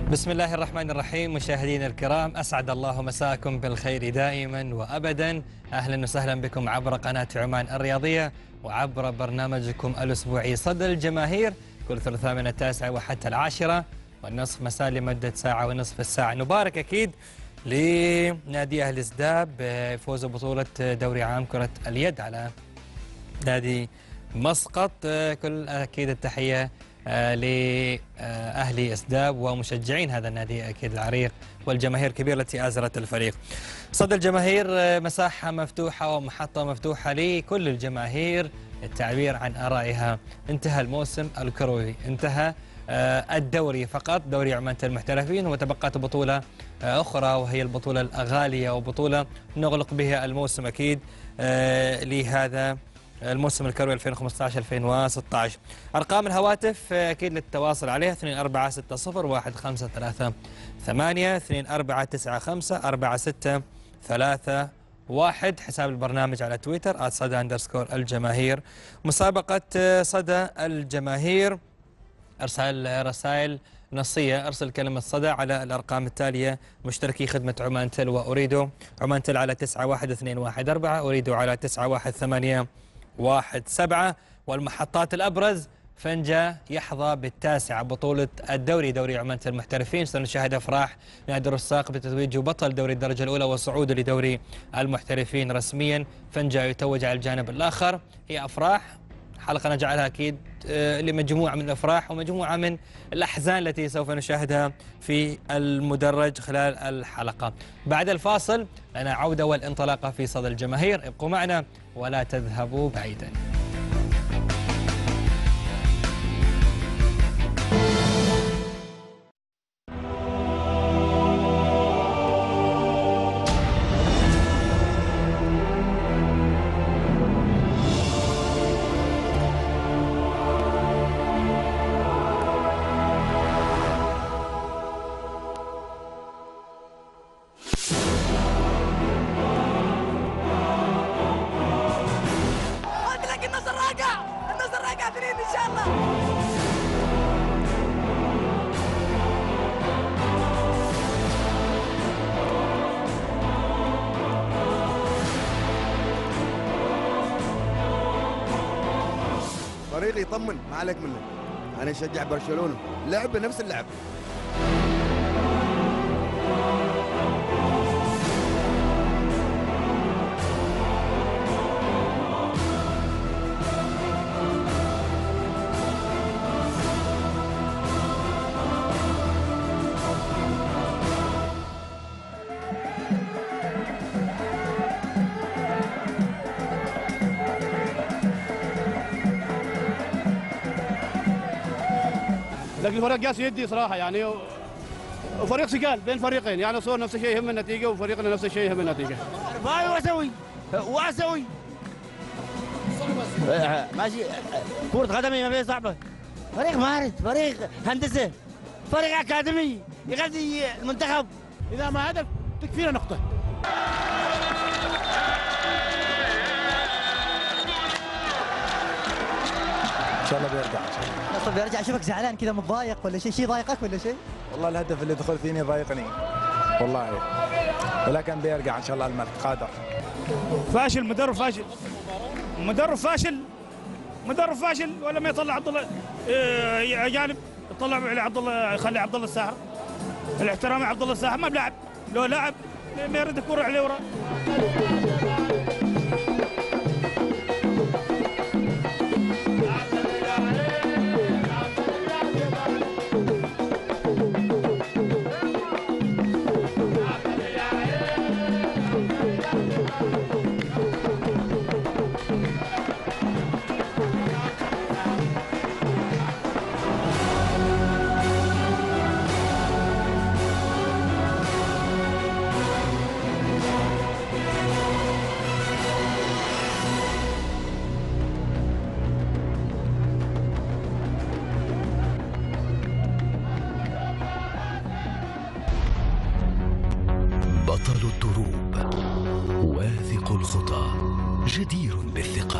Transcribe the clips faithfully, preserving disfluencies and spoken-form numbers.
بسم الله الرحمن الرحيم. مشاهدينا الكرام، أسعد الله مساءكم بالخير دائما وأبدا. أهلا وسهلا بكم عبر قناة عمان الرياضية وعبر برنامجكم الأسبوعي صدى الجماهير، كل ثلاثاء من التاسعة وحتى العاشرة والنصف مساء لمدة ساعة ونصف الساعة. نبارك أكيد لنادي أهل إسداب بفوز بطولة دوري عام كرة اليد على نادي مسقط. كل أكيد التحية لأهلي إسداب ومشجعين هذا النادي أكيد العريق والجماهير الكبيرة التي آزرت الفريق. صدى الجماهير مساحة مفتوحة ومحطة مفتوحة لكل الجماهير للتعبير عن آرائها. انتهى الموسم الكروي، انتهى الدوري فقط، دوري عمان المحترفين، وتبقت بطولة أخرى وهي البطولة الغالية وبطولة نغلق بها الموسم أكيد لهذا الموسم الكروي ألفين وخمسة عشر ألفين وستة عشر. أرقام الهواتف أكيد للتواصل عليها اثنين أربعة ستة صفر واحد خمسة ثلاثة ثمانية اثنين أربعة تسعة خمسة أربعة ستة ثلاثة واحد. حساب البرنامج على تويتر @صدى أندرسكور الجماهير. مسابقة صدى الجماهير، أرسل رسائل نصية، أرسل كلمة صدى على الأرقام التالية: مشتركي خدمة عمان تل وأريدو، عمان تل على تسعة واحد اثنين واحد أربعة، أريدو على تسعة واحد ثمانية واحد سبعة. والمحطات الأبرز: فنجة يحظى بالتاسعة بطولة الدوري دوري عمان المحترفين، سنشاهد أفراح نادي الرصاق بتتويجه بطل دوري الدرجة الأولى وصعوده لدوري المحترفين رسميا. فنجة يتوج على الجانب الآخر. هي أفراح حلقة نجعلها أكيد لمجموعة من الأفراح ومجموعة من الأحزان التي سوف نشاهدها في المدرج خلال الحلقة. بعد الفاصل لنا عودة والانطلاقة في صدى الجماهير، ابقوا معنا ولا تذهبوا بعيدا. فريقي يطمن، ما عليك منه. أنا أشجع برشلونة، لعب نفس اللعب. لكن الفريق قاس يدي صراحه يعني، وفريق سجال بين فريقين يعني، صور نفس الشيء يهم النتيجه وفريقنا نفس الشيء يهم النتيجه. باي واسوي واسوي ماشي. كرة قدمي ما فيها صعبة، فريق مارد، فريق هندسة، فريق أكاديمي يغذي المنتخب. إذا ما هدف تكفينا نقطة. ان شاء الله بيرجع ان شاء الله. طب بيرجع. اشوفك زعلان كذا، متضايق ولا شيء؟ شيء ضايقك ولا شيء؟ والله الهدف اللي دخل فيني ضايقني والله، ولكن بيرجع ان شاء الله. الملك قادر. فاشل، مدرب فاشل، مدرب فاشل، مدرب فاشل. ولا ما يطلع عبد الله اجانب، يطلع على عبد الله، يخلي عبد الله الساحر. الاحترام عبد الله الساحر ما بلاعب، لو لاعب ما يرد الكره عليه ورا. بطل الدروب، واثق الخطى، جدير بالثقة،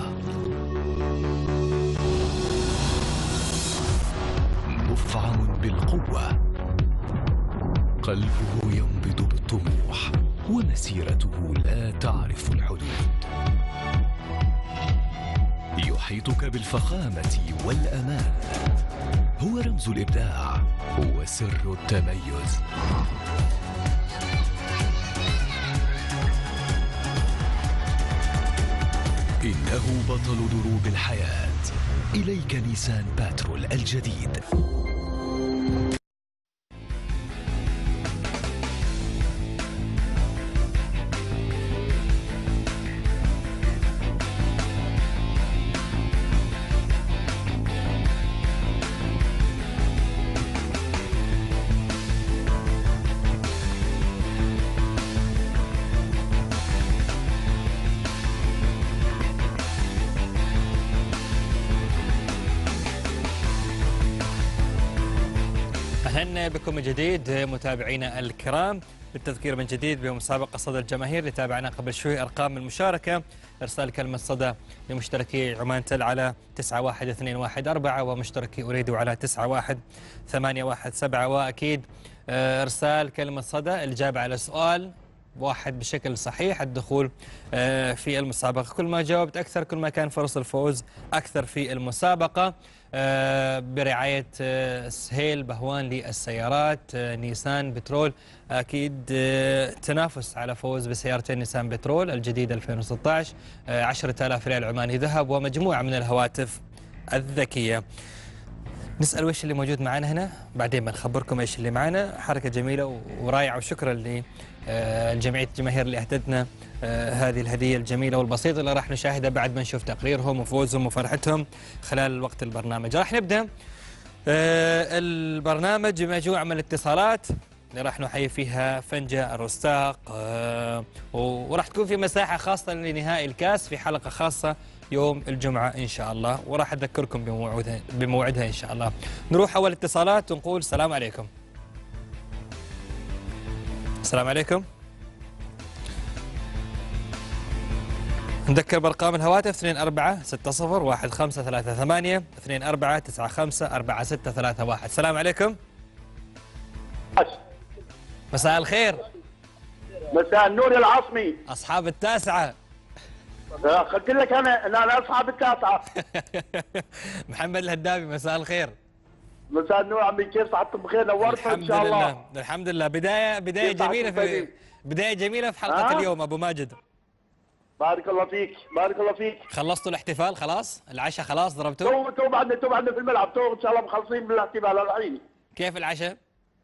مفعم بالقوة، قلبه ينبض بالطموح ومسيرته لا تعرف الحدود. يحيطك بالفخامة والأمان. هو رمز الإبداع، هو سر التميز. إنه بطل دروب الحياة. إليك نيسان باترول الجديد. أهلا بكم من جديد متابعينا الكرام. بالتذكير من جديد بمسابقة صدى الجماهير اللي تابعنا قبل شوي. أرقام المشاركة: إرسال كلمة صدى لمشتركي عمان تل على تسعة واحد اثنين واحد أربعة، ومشتركي أريد على تسعة واحد ثمانية واحد سبعة، وأكيد إرسال كلمة صدى الإجابة على سؤال واحد بشكل صحيح الدخول في المسابقة. كل ما جاوبت أكثر كل ما كان فرص الفوز أكثر في المسابقة. برعاية سهيل بهوان للسيارات، نيسان بترول، أكيد تنافس على فوز بسيارتين نيسان بترول الجديدة ألفين وستة عشر، عشرة آلاف ريال عماني ذهب ومجموعة من الهواتف الذكية. نسأل وش اللي موجود معنا هنا، بعدين بنخبركم ايش اللي معنا. حركة جميلة ورائعة، وشكرا لجمعية الجماهير اللي اهدتنا هذه الهدية الجميلة والبسيطة اللي راح نشاهدها بعد ما نشوف تقريرهم وفوزهم وفرحتهم خلال وقت البرنامج. راح نبدأ البرنامج بمجموعة من الاتصالات اللي راح نحيي فيها فنجة الرستاق، وراح تكون في مساحة خاصة لنهائي الكاس في حلقة خاصة يوم الجمعة إن شاء الله، وراح أذكركم بموعدها بموعدها إن شاء الله. نروح أول اتصالات ونقول السلام عليكم. السلام عليكم. نذكر بأرقام الهواتف اثنين أربعة ستة صفر واحد خمسة ثلاثة ثمانية، اثنين أربعة تسعة خمسة أربعة ستة ثلاثة واحد. السلام عليكم. مساء الخير. مساء النور يا العاصمي. أصحاب التاسعة. قلت لك انا انا اصحاب التاسعه. محمد الهدابي، مساء الخير. مساء النور عمي، كيف صحتكم بخير؟ نورتنا ان شاء الله. الحمد لله الحمد لله. بدايه بدايه جميله في بدايه جميله في حلقه آه؟ اليوم ابو ماجد. بارك الله فيك بارك الله فيك. خلصتوا الاحتفال خلاص؟ العشاء خلاص ضربتوه؟ تو تو بعدنا تو بعدنا في الملعب، تو ان شاء الله مخلصين بالاحتفال الحين. كيف العشاء؟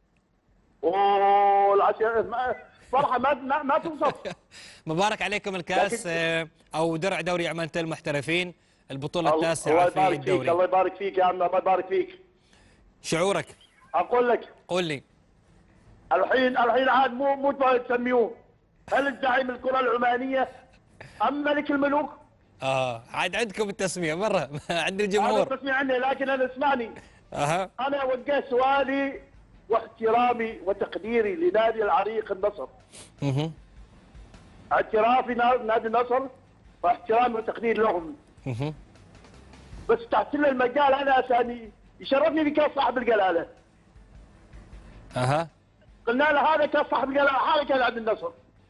اوه العشاء صراحه ما ما, ما توصف. مبارك عليكم الكاس او درع دوري عمان تل محترفين، البطوله التاسعه في الدوري. فيك. الله يبارك فيك يا عم، الله يبارك فيك. شعورك؟ اقول لك. قول لي. الحين الحين عاد مو مو تسميوه، هل الزعيم الكره العمانيه ام ملك الملوك؟ اه عاد عندكم التسميه مره عند الجمهور. هذا التسميه عندي، لكن انا اسمعني. اها انا وجهت سؤالي واحترامي وتقديري لنادي العريق النصر. اها اعترافي نادي النصر واحترامي وتقديري لهم. اها بس تحت لنا المجال انا ثاني يشرفني بكاس صاحب الجلاله. اها قلنا له هذا كاس صاحب الجلاله حاله كان عند النصر.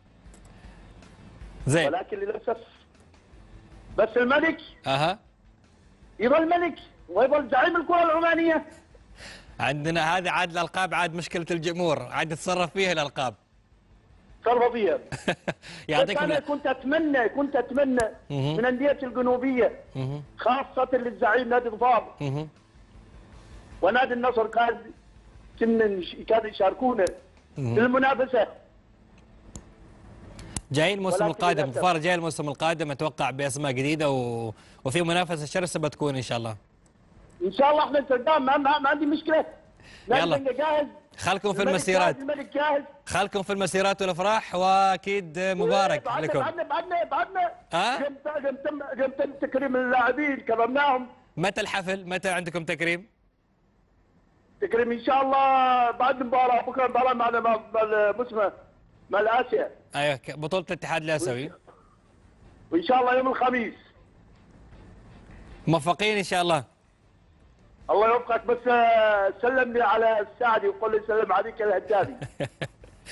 زين. ولكن للاسف بس الملك اها يظل ملك ويظل زعيم الكره العمانيه. عندنا هذه عاد الالقاب، عاد مشكله الجمهور عاد تتصرف فيها الالقاب. تصرفوا فيها. يعطيكم. انا كنت اتمنى كنت اتمنى من انديه الجنوبيه خاصه للزعيم نادي ظفار ونادي النصر كان كانوا يشاركونا في المنافسه. جايين الموسم القادم، ظفار جاي الموسم القادم اتوقع باسماء جديده و... وفي منافسه شرسه بتكون ان شاء الله. ان شاء الله احنا قدام، ما, ما, ما عندي مشكله. يلا جاهز. خلكم في المسيرات. الملك جاهز. خلكم في المسيرات والافراح، واكيد مبارك بعدنا لكم. بعدنا بعدنا بعدنا ها؟ يوم تم يوم تم تكريم اللاعبين كرمناهم. متى الحفل؟ متى عندكم تكريم؟ تكريم ان شاء الله بعد المباراه، بكره المباراه معنا مع مسمى مع الاسيا. ايوه بطوله الاتحاد الاسيوي. وان شاء الله يوم الخميس. موفقين ان شاء الله. الله يوفقك، بس سلم لي على السعدي وقول لي سلم عليك الهدابي.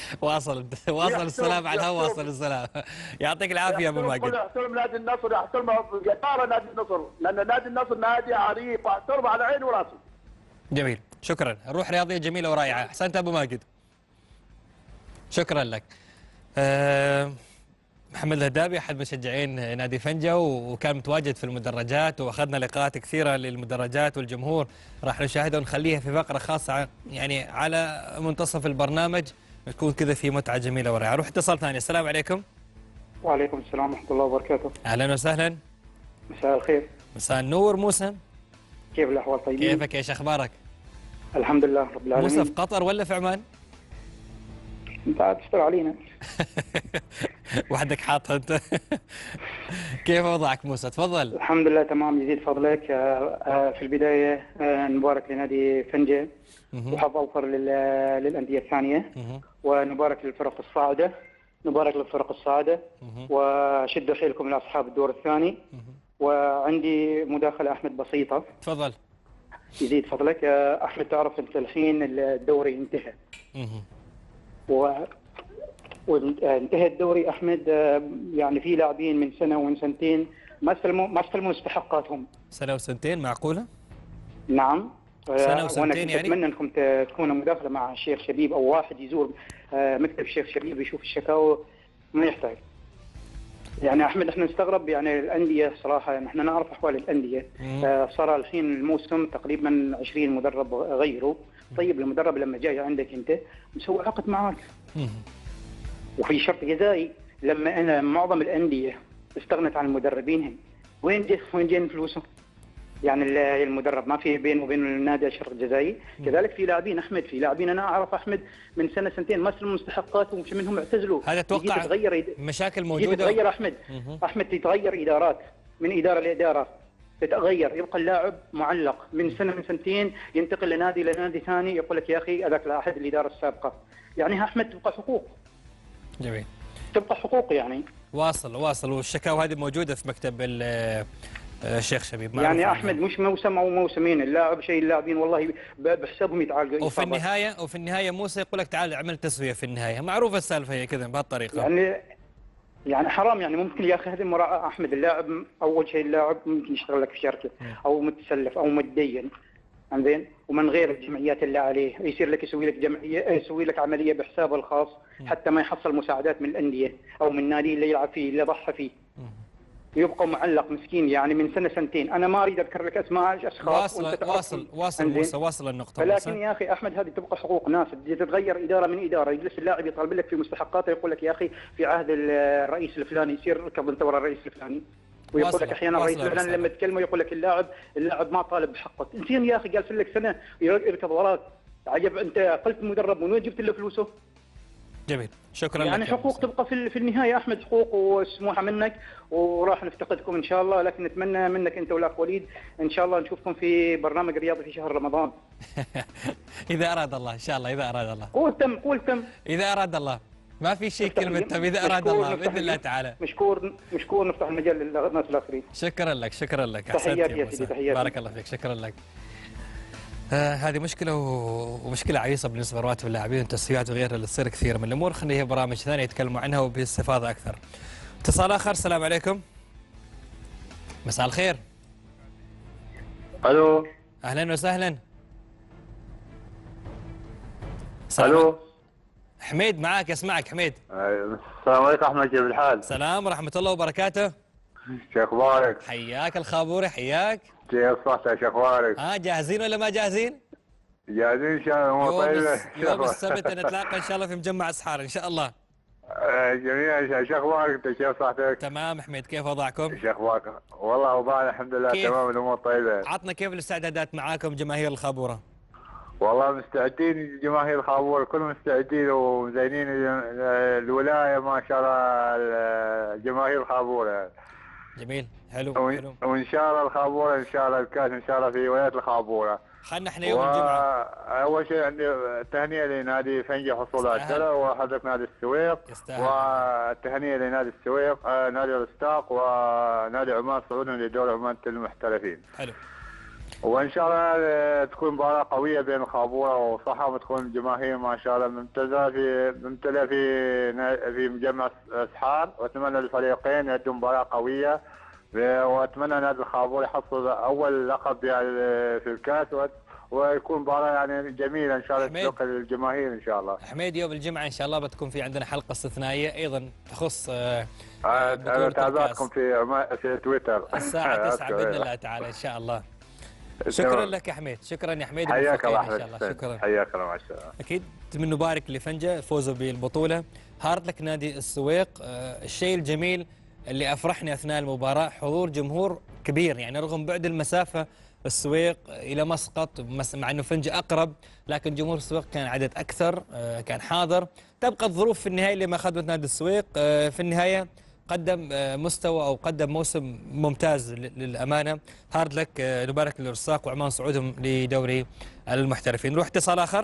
واصل واصل السلام على الهواء، واصل السلام. يعطيك العافيه ابو ماجد. احترم نادي النصر، احترم جدارة نادي النصر، لان نادي النصر نادي عريق واحترم على عيني وراسي. جميل، شكرا. روح رياضيه جميله ورائعه، احسنت ابو ماجد. شكرا لك. أه محمد الهدابي احد مشجعين نادي فنجة وكان متواجد في المدرجات، واخذنا لقاءات كثيره للمدرجات والجمهور راح نشاهدها ونخليها في فقره خاصه يعني على منتصف البرنامج، تكون كذا في متعه جميله ورائعه. روح اتصال ثاني. السلام عليكم. وعليكم السلام ورحمه الله وبركاته. اهلا وسهلا. مساء الخير. مساء النور. موسى، كيف الاحوال؟ طيبين؟ كيفك؟ ايش اخبارك؟ الحمد لله رب العالمين. موسى في قطر ولا في عمان؟ انت عاد تشتغل علينا. وحدك حاطها انت. كيف وضعك موسى؟ تفضل. الحمد لله تمام يزيد فضلك. في البدايه نبارك لنادي فنجة وحظ اوفر للانديه الثانيه، ونبارك للفرق الصاعده، نبارك للفرق الصاعده، وشدوا حيلكم لاصحاب الدور الثاني. وعندي مداخله احمد بسيطه. تفضل. يزيد فضلك. احمد تعرف انت الحين الدوري انتهى. و وانتهى الدوري احمد، يعني في لاعبين من سنه ومن سنتين ما استلموا ما استلموا مستحقاتهم. سنه وسنتين معقوله؟ نعم. سنه وسنتين يعني؟ اتمنى انكم تكونوا مداخله مع الشيخ شبيب او واحد يزور مكتب الشيخ شبيب يشوف الشكاوى، ما يحتاج. يعني احمد احنا نستغرب يعني الانديه صراحه، يعني احنا نعرف احوال الانديه. آه صار الحين الموسم تقريبا عشرين مدرب غيره. طيب المدرب لما جاي عندك انت مسوي عقد معاك وفي شرط جزائي. لما انا معظم الانديه استغنت عن مدربينهم، وين جه وين جاين فلوسه؟ يعني المدرب ما في بينه وبين النادي شرط جزائي. كذلك في لاعبين احمد، في لاعبين انا اعرف احمد من سنه سنتين ما استلموا مستحقاتهم وفي منهم اعتزلوا. هذا اتوقع تتغير مشاكل موجوده. تتغير احمد. مم. احمد تتغير ادارات من اداره لاداره، تتغير. يبقى اللاعب معلق من سنه من سنتين، ينتقل لنادي لنادي ثاني، يقول لك يا اخي هذاك لاحد الاداره السابقه. يعني احمد تبقى حقوق. جميل. تبقى حقوق يعني. واصل واصل. والشكاوى هذه موجوده في مكتب الشيخ شبيب. يعني احمد مش موسم او موسمين، اللاعب شيء اللاعبين والله بحسابهم يتعالجوا. وفي النهايه وفي النهايه موسى يقول لك تعال اعمل تسويه في النهايه، معروفه السالفه هي كذا بهالطريقه. يعني يعني حرام يعني. ممكن يا اخي هذه المراعاه احمد. اللاعب اول شيء اللاعب ممكن يشتغل لك في شركه او متسلف او متدين، زين، ومن غير الجمعيات اللي عليه يصير لك يسوي لك جمعيه، يسوي لك عمليه بحسابه الخاص حتى ما يحصل مساعدات من الانديه او من النادي اللي يلعب فيه اللي ضحى فيه. يبقى معلق مسكين يعني من سنه سنتين. انا ما اريد اذكر لك اسماء اشخاص. واصل واصل واصل موسى واصل النقطه. لكن يا اخي احمد هذه تبقى حقوق ناس. تتغير اداره من اداره، يجلس اللاعب يطالب لك في مستحقاته، يقول لك يا اخي في عهد الرئيس الفلاني، يصير اركض انت ورا الرئيس الفلاني. ويقول لك احيانا الرئيس الفلاني لما تكلمه يقول لك اللاعب اللاعب ما طالب بحقك. انزين يا اخي قال لك سنه يركض وراك. عجب انت قلت مدرب من وين جبت له فلوسه؟ جميل. شكرا يعني لك. يعني حقوق تبقى في في النهايه احمد، حقوق وسموحه منك، وراح نفتقدكم ان شاء الله. لكن نتمنى منك انت والاخ وليد ان شاء الله نشوفكم في برنامج رياضي في شهر رمضان. اذا اراد الله ان شاء الله. اذا اراد الله. قول تم قول تم. اذا اراد الله. ما في شيء كلمه تم. اذا اراد الله باذن الله تعالى. مشكور مشكور. نفتح المجال للناس الاخرين. شكرا لك. شكرا لك. تحياتي يا سيدي. تحياتي. بارك الله فيك. شكرا لك. آه هذه مشكلة ومشكلة عويصة بالنسبة لرواتب اللاعبين والتسويات وغيرها اللي تصير كثير من الأمور. خلينا هي برامج ثانية يتكلموا عنها وباستفاضة أكثر. اتصال آخر. السلام عليكم. مساء الخير. ألو. أهلا وسهلا. ألو. حميد معك، يسمعك حميد. السلام عليكم أحمد، كيف الحال؟ السلام ورحمة الله وبركاته. شو أخبارك؟ حياك الخابوري. حياك. كيف صحتك؟ شو أخبارك؟ ها جاهزين ولا ما جاهزين؟ جاهزين إن شاء الله. مو طيب. يوم السبت نتلاقى إن شاء الله في مجمع أسحار إن شاء الله. جميل. شو أخبارك أنت؟ كيف صحتك؟ تمام حميد. كيف وضعكم؟ شو أخبارك؟ والله أوضاعنا الحمد لله تمام، الأمور طيبة. عطنا كيف الاستعدادات معاكم جماهير الخابورة؟ والله مستعدين جماهير الخابورة كلهم مستعدين ومزينين الولاية ما شاء الله جماهير الخابورة. جميل. حلو و... حلو. وان شاء الله الخابوره ان شاء الله الكاس ان شاء الله في ولايه الخابوره. خلنا احنا يوم و... الجمعه. اول شيء عندي تهنئه لنادي فنجة حصول على الثلاث، وحضرتك نادي السويق، والتهنئه لنادي السويق، آه نادي الاستاق، ونادي عمان السعودي لدوري عمان المحترفين. حلو. وان شاء الله تكون مباراه قويه بين الخابوره وصحة، وتكون الجماهير ما شاء الله ممتازه في ممتلئه في في مجمع اسحار، واتمنى للفريقين يقدموا مباراه قويه، واتمنى نادي الخابوره يحصل اول لقب يعني في الكاس، ويكون مباراه يعني جميله ان شاء الله تليق للجماهير ان شاء الله. حميد يوم الجمعه ان شاء الله بتكون في عندنا حلقه استثنائيه ايضا تخص آه تابعتكم في في تويتر الساعه تسعة باذن الله تعالى ان شاء الله. شكرا لك يا حميد، شكرا يا حميد، حياك الله ان شاء الله. شكرا، حياك الله. مع السلامه. اكيد من نبارك لفنجة فوزه بالبطوله. هارد لك نادي السويق. آه الشيء الجميل اللي افرحني اثناء المباراه حضور جمهور كبير، يعني رغم بعد المسافه السويق الى مسقط مع انه فنجة اقرب، لكن جمهور السويق كان عدد اكثر، آه كان حاضر. تبقى الظروف في النهايه اللي ما اخذت نادي السويق. آه في النهايه قدم مستوى او قدم موسم ممتاز للامانه. هارد لك، نبارك للرصاق وعمان صعودهم لدوري المحترفين. نروح اتصال اخر.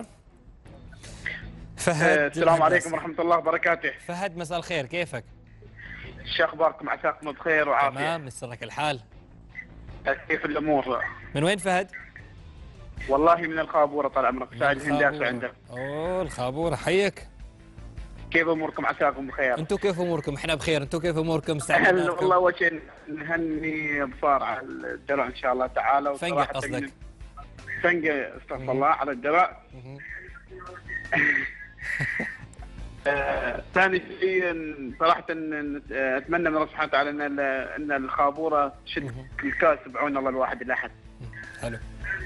فهد. السلام عليكم ورحمه الله وبركاته. فهد مساء الخير، كيفك؟ شو اخباركم؟ عساكم بخير وعافيه. تمام، يسرك الحال. كيف الامور؟ من وين فهد؟ والله من الخابوره طال عمرك، سعيد الهندسه عندك. اوه الخابوره، حيك. كيف اموركم؟ عساكم بخير. انتم كيف اموركم؟ احنا بخير، انتم كيف اموركم؟ هلا والله اول شيء نهني ابصار على الدرع ان شاء الله تعالى. فنجة قصدك؟ فنجة استغفر الله على الدرع. ثاني شيء صراحه اتمنى من الله سبحانه وتعالى ان ان الخابوره تشد الكاس بعون الله الواحد الاحد. حلو.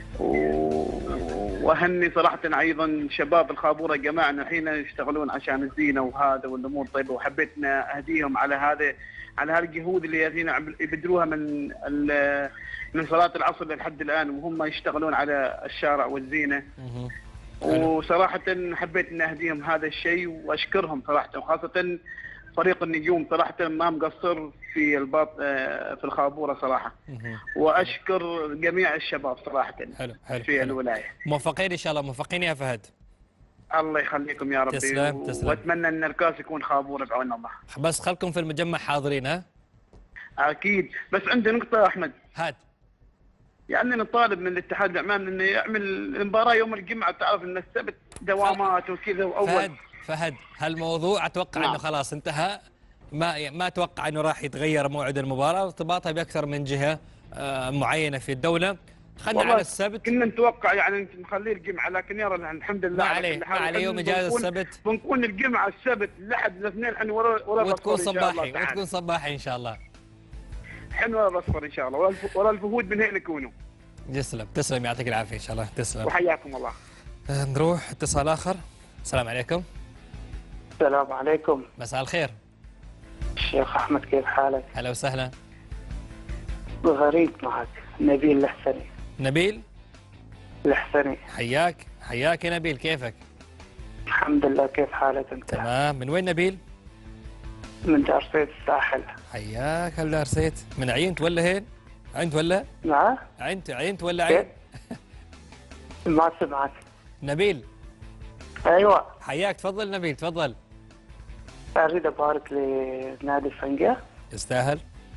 واهني صراحه ايضا شباب الخابوره جماعه الحين يشتغلون عشان الزينه وهذا والامور طيبه، وحبيت ان اهديهم على هذا على هالجهود اللي الحين يبذلوها من من صلاه العصر لحد الان، وهم يشتغلون على الشارع والزينه. وصراحه حبيت ان اهديهم هذا الشيء واشكرهم صراحه، وخاصه فريق النجوم صراحه ما مقصر في الباط في الخابوره صراحه. واشكر جميع الشباب صراحه. حلو حلو في حلو. الولايه. موفقين ان شاء الله، موفقين يا فهد. الله يخليكم يا ربي. تسلم تسلم. واتمنى ان الكاس يكون خابوره بعون الله. بس خلكم في المجمع حاضرين. ها؟ اكيد، بس عندي نقطه يا احمد. هات. يعني نطالب من الاتحاد العمان انه يعمل المباراه يوم الجمعه، تعرف ان السبت دوامات وكذا واول. فهد فهد هالموضوع اتوقع نعم. انه خلاص انتهى، ما ما اتوقع انه راح يتغير موعد المباراه، ارتباطها باكثر من جهه معينه في الدوله. خلنا على السبت. كنا نتوقع يعني نخليه الجمعه، لكن يرى الحمد لله ما عليه ما عليه يوم اجازه السبت. بنكون الجمعه السبت الاحد الاثنين احنا ورا ورا وتكون صباحي وتكون صباحي ان شاء الله. احنا ورا الاصفر ان شاء الله، ورا الفهود من هيك نكونوا. تسلم تسلم، يعطيك العافيه ان شاء الله. تسلم وحياكم الله. نروح اتصال اخر. السلام عليكم. السلام عليكم. مساء الخير. الشيخ احمد كيف حالك؟ هلا وسهلا. غريب معك نبيل الحسني. نبيل الحسني. حياك حياك يا نبيل، كيفك؟ الحمد لله، كيف حالك انت؟ تمام. من وين نبيل؟ من دارسيت الساحل. حياك هل دارسيت. من عينت ولا هين؟ عينت ولا؟ نعم. عينت عينت ولا عين؟ ما سمعك. نبيل. ايوه. حياك، تفضل نبيل تفضل. اريد ابارك لنادي فنجة. يستاهل.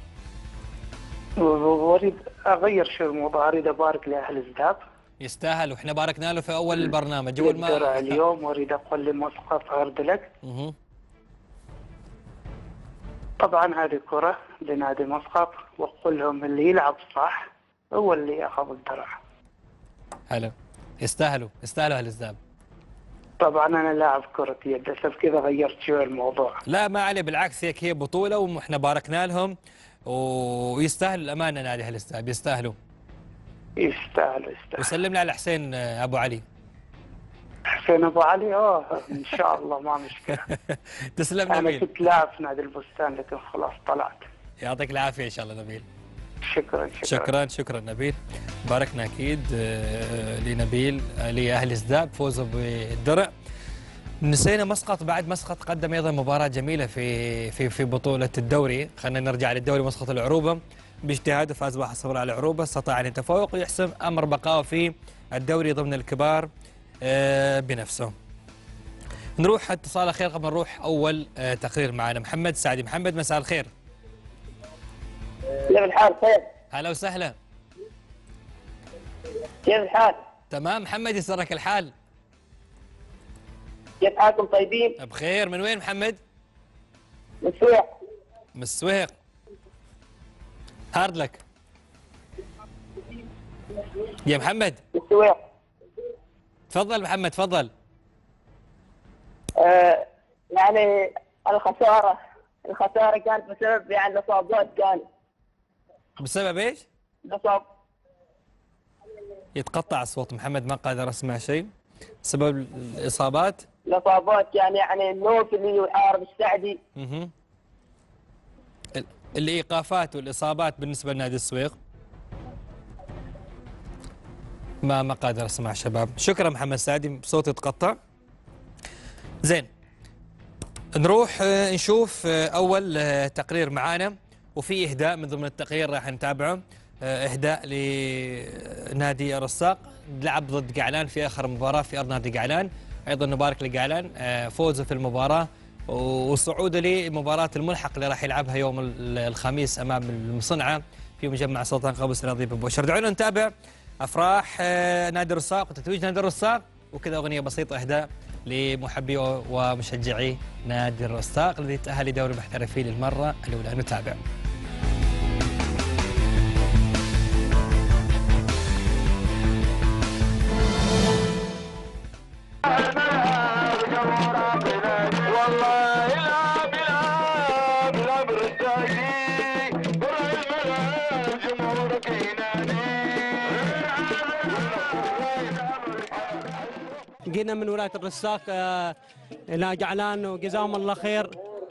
واريد اغير شو الموضوع، اريد ابارك لاهل الزداب. يستاهل، واحنا باركنا له في اول البرنامج اول ما اليوم. واريد اقول لمسقط هارد لك. طبعا هذه كرة لنادي مسقط، واقول لهم اللي يلعب صح هو اللي ياخذ الدرع. حلو، يستاهلوا يستاهلوا اهل الزداب. طبعا انا لاعب كرة يد، للاسف كذا غيرت شوي الموضوع. لا ما عليه، بالعكس هيك هي بطولة واحنا باركنا لهم ويستاهلوا الامانة نادي اهل الزداب، يستاهلوا. يستاهلوا يستاهلوا. وسلم لي على حسين ابو علي. حسين ابو علي اه ان شاء الله ما مشكلة. تسلم نبيل. انا كنت لاعب في نادي البستان لكن خلاص طلعت. يعطيك العافية ان شاء الله نبيل. شكرا شكرا شكرا شكرا نبيل. باركنا اكيد لنبيل لاهل الزداب فوزه بالدرع. نسينا مسقط، بعد مسقط قدم ايضا مباراه جميله في في في بطوله الدوري. خلينا نرجع للدوري. مسقط العروبه باجتهاده فاز واحد صفر على العروبه، استطاع ان يتفوق ويحسم امر بقائه في الدوري ضمن الكبار بنفسه. نروح اتصال اخير قبل نروح اول تقرير معنا. محمد سعدي. محمد مساء الخير. كيف الحال؟ خير. هلا وسهلا. كيف الحال؟ تمام محمد يسرك الحال. كيف حالكم طيبين؟ بخير. من وين محمد؟ من السويق. من السويق. هارد لك يا محمد. من السويق. تفضل محمد تفضل. آه يعني الخسارة الخسارة كانت بسبب يعني الإصابات كانت. بسبب ايش؟ الإصاب يتقطع الصوت محمد ما قادر اسمع شيء. سبب الاصابات؟ الإصابات يعني يعني النوفلي وحارب السعدي. اها. الايقافات والاصابات بالنسبه لنادي السويق. ما ما قادر اسمع شباب. شكرا محمد سعدي صوتي يتقطع. زين. نروح نشوف اول تقرير معانا وفي اهداء من ضمن التقرير راح نتابعه. اهداء لنادي الرصاق لعب ضد قعلان في اخر مباراه في ارض نادي قعلان. ايضا نبارك لقعلان فوزه في المباراه وصعوده لمباراه الملحق اللي راح يلعبها يوم الخميس امام المصنعه في مجمع سلطان قابوس الرياضي ببوشر. دعونا نتابع افراح نادي الرصاق وتتويج نادي الرصاق وكذا اغنيه بسيطه اهداء لمحبي ومشجعي نادي الرصاق الذي تأهل لدوري المحترفين للمره الاولى. نتابع. جينا من ولاية الرصاق إلى قعلان وجزاهم الله خير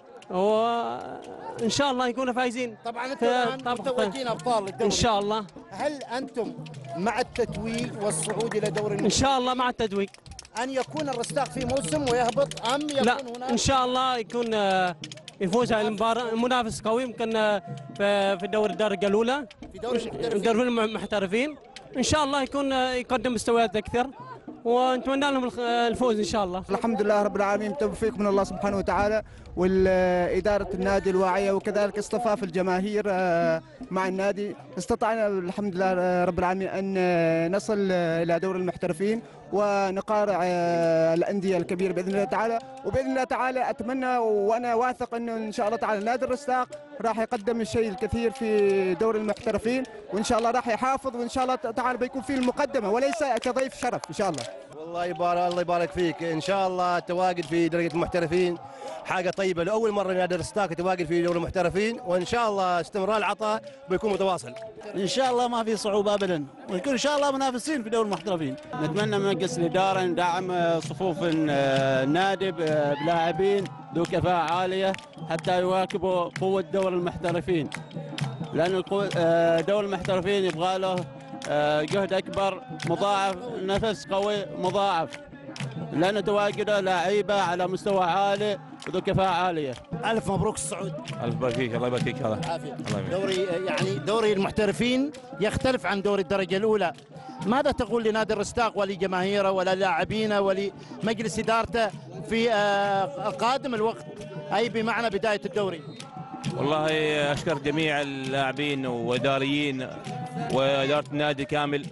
وإن شاء الله يكونوا فايزين. طبعا انتم الان متوجين ابطال الدوري إن شاء الله. هل انتم مع التتويج والصعود الى دوري إن شاء الله مع التتويج. ان يكون الرصاق في موسم ويهبط ام يكون لا هناك؟ إن شاء الله يكون يفوز المباراة منافس قوي يمكن في الدوري الدرجة الأولى في دوري المحترفين. دوري المحترفين إن شاء الله يكون يقدم مستويات أكثر ونتمنى لهم الفوز ان شاء الله. الحمد لله رب العالمين توفيق من الله سبحانه وتعالى والإدارة النادي الواعية وكذلك اصطفاف الجماهير مع النادي استطعنا الحمد لله رب العالمين أن نصل إلى دوري المحترفين ونقارع الأندية الكبيرة بإذن الله تعالى. وبإذن الله تعالى أتمنى وأنا واثق أنه إن شاء الله تعالى نادي الرصاق راح يقدم الشيء الكثير في دوري المحترفين وإن شاء الله راح يحافظ وإن شاء الله تعالى بيكون في المقدمة وليس كضيف شرف إن شاء الله. والله يبارك الله يبارك فيك. ان شاء الله التواجد في درجه المحترفين حاجه طيبه. لاول مره نادي الرصاق يتواجد في دوري المحترفين وان شاء الله استمرار العطاء بيكون متواصل. ان شاء الله ما في صعوبه ابدا ونكون ان شاء الله منافسين في دوري المحترفين. نتمنى من مجلس الاداره ندعم صفوف النادي بلاعبين ذو كفاءه عاليه حتى يواكبوا قوه دوري المحترفين لان دوري المحترفين يبغى له جهد اكبر مضاعف نفس قوي مضاعف لانه تواجده لعيبه على مستوى عالي وذو كفاءه عاليه. الف مبروك الصعود. الف مبروك فيك الله يبارك فيك. هذا دوري يعني دوري المحترفين يختلف عن دوري الدرجه الاولى. ماذا تقول لنادي الرصاق ولجماهيره وللاعبينه ولمجلس ادارته في قادم الوقت اي بمعنى بدايه الدوري؟ والله اشكر جميع اللاعبين واداريين واداره النادي كامل.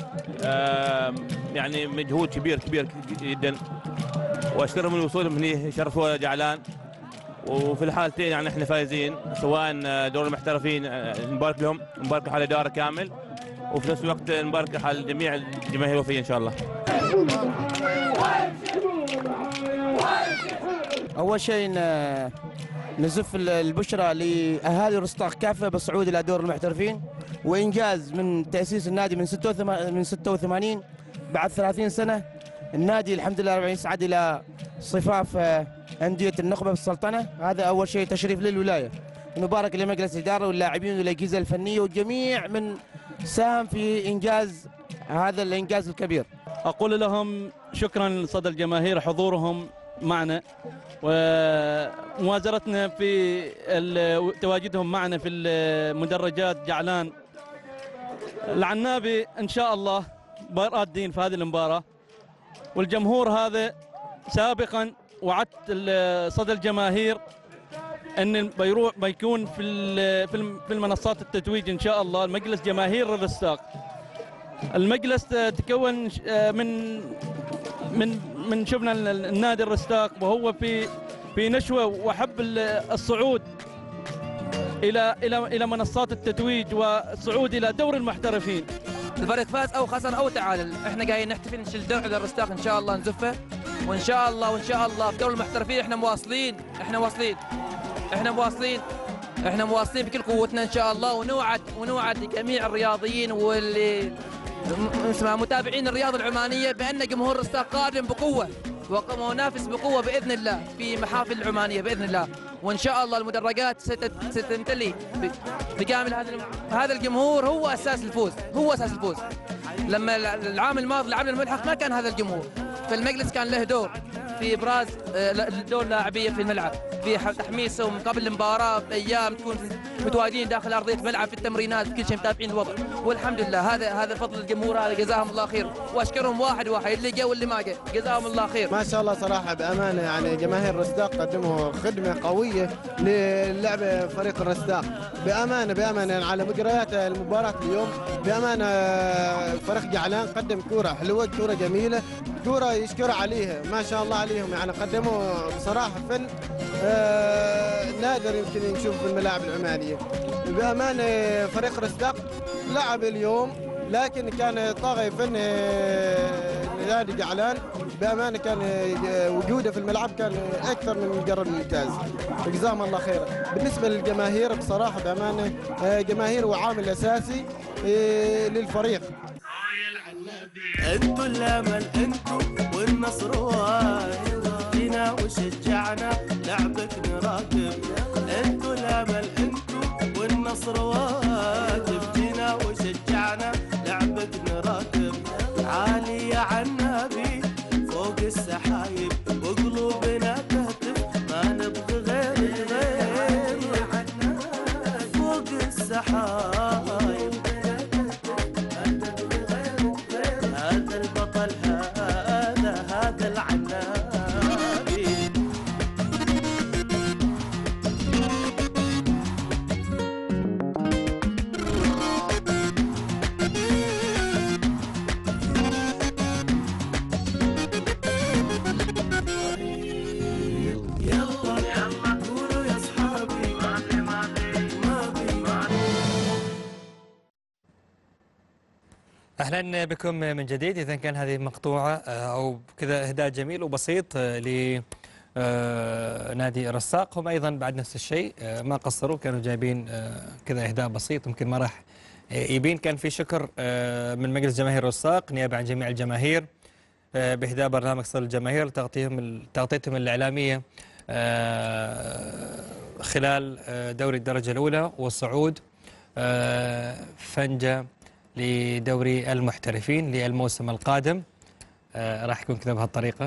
يعني مجهود كبير كبير جدا واشكرهم من وصولهم هنا شرفوا جعلان وفي الحالتين يعني احنا فايزين سواء دور المحترفين نبارك لهم نبارك على الاداره كامل وفي نفس الوقت نبارك على جميع الجماهير الوفيه ان شاء الله. اول شيء نزف البشرى لاهالي الرصاق كافه بالصعود الى دور المحترفين وانجاز من تاسيس النادي من ستة وثمانين بعد ثلاثين سنه. النادي الحمد لله رب يصعد الى صفاف انديه النخبه بالسلطنه. هذا اول شيء تشريف للولايه. نبارك لمجلس الاداره واللاعبين والاجهزه الفنيه والجميع من ساهم في انجاز هذا الانجاز الكبير. اقول لهم شكرا لصدى الجماهير حضورهم معنا وموازرتنا في تواجدهم معنا في المدرجات جعلان. العنابي ان شاء الله رادين في هذه المباراه والجمهور هذا سابقا وعدت صدى الجماهير ان بيروح بيكون في في المنصات التتويج ان شاء الله المجلس جماهير الرصاق المجلس تكون من من من شفنا النادي الرستاق وهو في في نشوة وحب الصعود الى الى الى منصات التتويج والصعود الى دور المحترفين. الفريق فاز او خسر او تعادل، احنا جايين نحتفل نشيل درع للرستاق ان شاء الله نزفه، وان شاء الله وان شاء الله في دور المحترفين احنا مواصلين احنا مواصلين احنا مواصلين احنا مواصلين بكل قوتنا ان شاء الله، ونوعد ونوعد لجميع الرياضيين واللي اسمها متابعين الرياضه العمانيه بان جمهور الرستاق قادم بقوه ومنافس بقوه باذن الله في محافل العمانيه باذن الله، وان شاء الله المدرجات ستمتلي بكامل هذا هذا الجمهور. هو اساس الفوز، هو اساس الفوز. لما العام الماضي لعبنا الملحق ما كان هذا الجمهور، فالمجلس كان له دور في ابراز دور لاعبيه في الملعب، في تحميسهم قبل المباراه بايام تكون متواجدين داخل ارضيه الملعب في التمرينات كل شيء متابعين الوضع، والحمد لله هذا هذا فضل الجمهور هذا جزاهم الله خير، واشكرهم واحد واحد اللي جا واللي ما جا جزاهم الله خير. ما شاء الله صراحه بامانه يعني جماهير الرستاق قدموا خدمه قويه للعب فريق الرستاق بامانه بامانه يعني على مجريات المباراه اليوم بامانه فريق جعلان قدم كوره حلوه كوره جميله كوره يشكر عليها ما شاء الله عليهم يعني قدموا بصراحه فن آه نادر يمكن نشوف في الملاعب العمانيه. بامانه فريق رستاق لعب اليوم لكن كان طاغي فن نادي جعلان بامانه كان وجوده في الملعب كان اكثر من مجرد ممتاز جزاهم الله خير. بالنسبه للجماهير بصراحه بامانه جماهير وعامل اساسي للفريق. انتوا الامل انتوا والنصر واجب فينا وشجعنا لعبك نراقب. انتوا الامل انتوا والنصر واجب فينا وشجعنا لعبك نراقب. عالية عالنبي فوق السحايب وقلوبنا تهتف ما نبغي غير غير فوق السحايب. هذا البطل هذا هذا العنابي. اهلا بكم من جديد. اذا كان هذه مقطوعه او كذا اهداء جميل وبسيط لنادي الرستاق، هم ايضا بعد نفس الشيء ما قصروا كانوا جايبين كذا اهداء بسيط يمكن ما راح يبين. كان في شكر من مجلس جماهير الرستاق نيابه عن جميع الجماهير باهداء برنامج صدى الجماهير لتغطيتهم تغطيتهم الاعلاميه خلال دوري الدرجه الاولى والصعود فنجة لدوري المحترفين للموسم القادم. آه راح يكون كذا بهالطريقة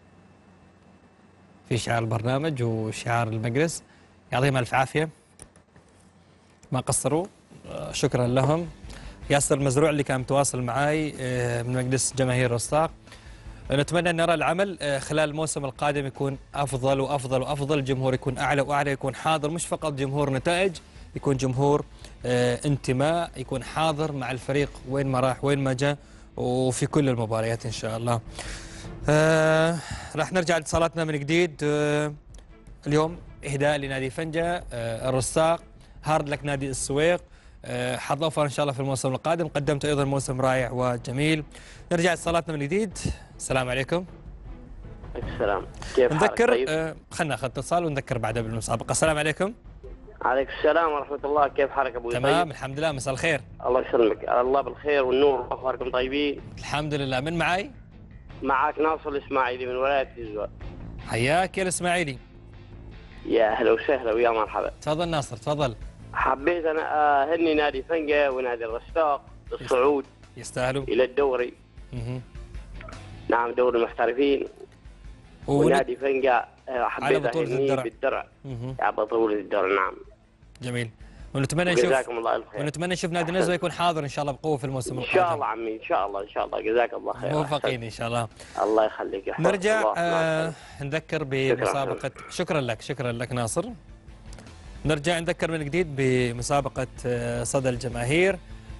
في شعار البرنامج وشعار المجلس. يعطيهم ألف عافية ما قصروا. آه شكرا لهم. ياسر مزروع اللي كان متواصل معي آه من مجلس جماهير الرستاق. آه نتمنى أن نرى العمل آه خلال الموسم القادم يكون أفضل وأفضل وأفضل، الجمهور يكون أعلى وأعلى، يكون حاضر مش فقط جمهور نتائج، يكون جمهور آه انتماء، يكون حاضر مع الفريق وين ما راح وين ما جاء وفي كل المباريات إن شاء الله. آه راح نرجع لاتصالاتنا من جديد. آه اليوم إهداء لنادي فنجة آه الرستاق، هارد لك نادي السويق. آه حظ أوفر إن شاء الله في الموسم القادم، قدمت أيضا موسم رائع وجميل. نرجع لاتصالاتنا من جديد. السلام عليكم. السلام، كيف حالك؟ نذكر طيب؟ آه خلنا ناخذ اتصال ونذكر بعدها بالمسابقة. السلام عليكم. عليكم السلام ورحمة الله، كيف حالك أبوي؟ تمام طيب؟ الحمد لله، مساء الخير. الله يسلمك، الله بالخير والنور، أخباركم طيبين؟ الحمد لله. من معاي؟ معك ناصر الإسماعيلي من ولاية جزوة. حياك يا الإسماعيلي. يا أهلا وسهلا ويا مرحبا. تفضل ناصر تفضل. حبيت أنا أهني نادي فنجة ونادي الرستاق للصعود يستاهلوا إلى الدوري. مه. نعم دوري المحترفين. ونادي فنجة حبيت أهنيه بالدرع على بطولة الدرع. نعم جميل. ونتمنى نشوف جزاكم الله الف خير. ونتمنى نشوف نادي النزوة يكون حاضر ان شاء الله بقوه في الموسم القادم. ان شاء الله عمي، ان شاء الله ان شاء الله. جزاك الله خير. موفقين ان شاء الله. الله يخليك يا نرجع آه نذكر بمسابقه. شكرا لك شكرا لك ناصر. نرجع نذكر من جديد بمسابقه آه صدى الجماهير.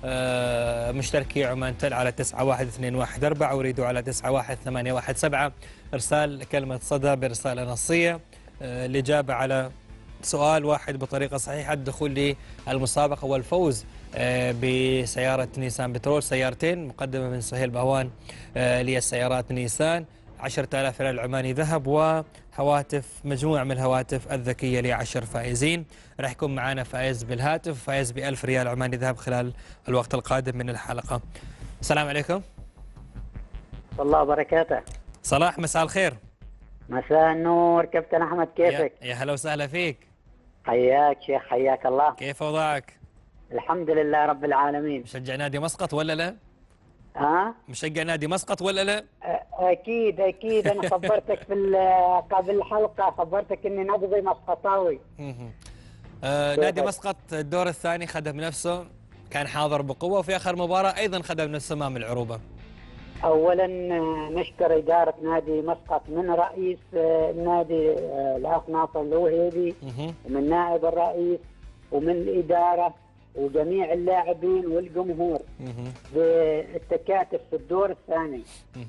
مشتركي عمان تل على تسعة واحد اثنين واحد أربعة واريدوا على تسعة واحد ثمانية واحد سبعة إرسال كلمة صدى برسالة نصية. الإجابة على سؤال واحد بطريقة صحيحة، الدخول للمسابقة والفوز بسيارة نيسان بترول، سيارتين مقدمة من سهيل بهوان للسيارات نيسان، عشرة آلاف ريال عماني ذهب، وهواتف مجموعة من الهواتف الذكية لعشر فائزين. راح يكون معنا فائز بالهاتف، فائز بألف ريال عماني ذهب خلال الوقت القادم من الحلقة. السلام عليكم. الله وبركاته. صلاح مساء الخير. مساء النور، كابتن أحمد كيفك؟ يا هلا وسهلا فيك. حياك شيخ، حياك الله. كيف وضعك؟ الحمد لله رب العالمين. مشجع نادي مسقط ولا لا؟ ها؟ مشجع نادي مسقط ولا لا؟ اكيد اكيد، انا خبرتك في قبل الحلقه، خبرتك اني نبضي مسقطاوي. آه نادي مسقط الدور الثاني خدم نفسه، كان حاضر بقوه، وفي اخر مباراه ايضا خدم نفسه امام العروبه. اولا نشكر اداره نادي مسقط من رئيس النادي الاخ ناصر الوهيبي، ومن نائب الرئيس، ومن الاداره، وجميع اللاعبين والجمهور بالتكاتف في الدور الثاني.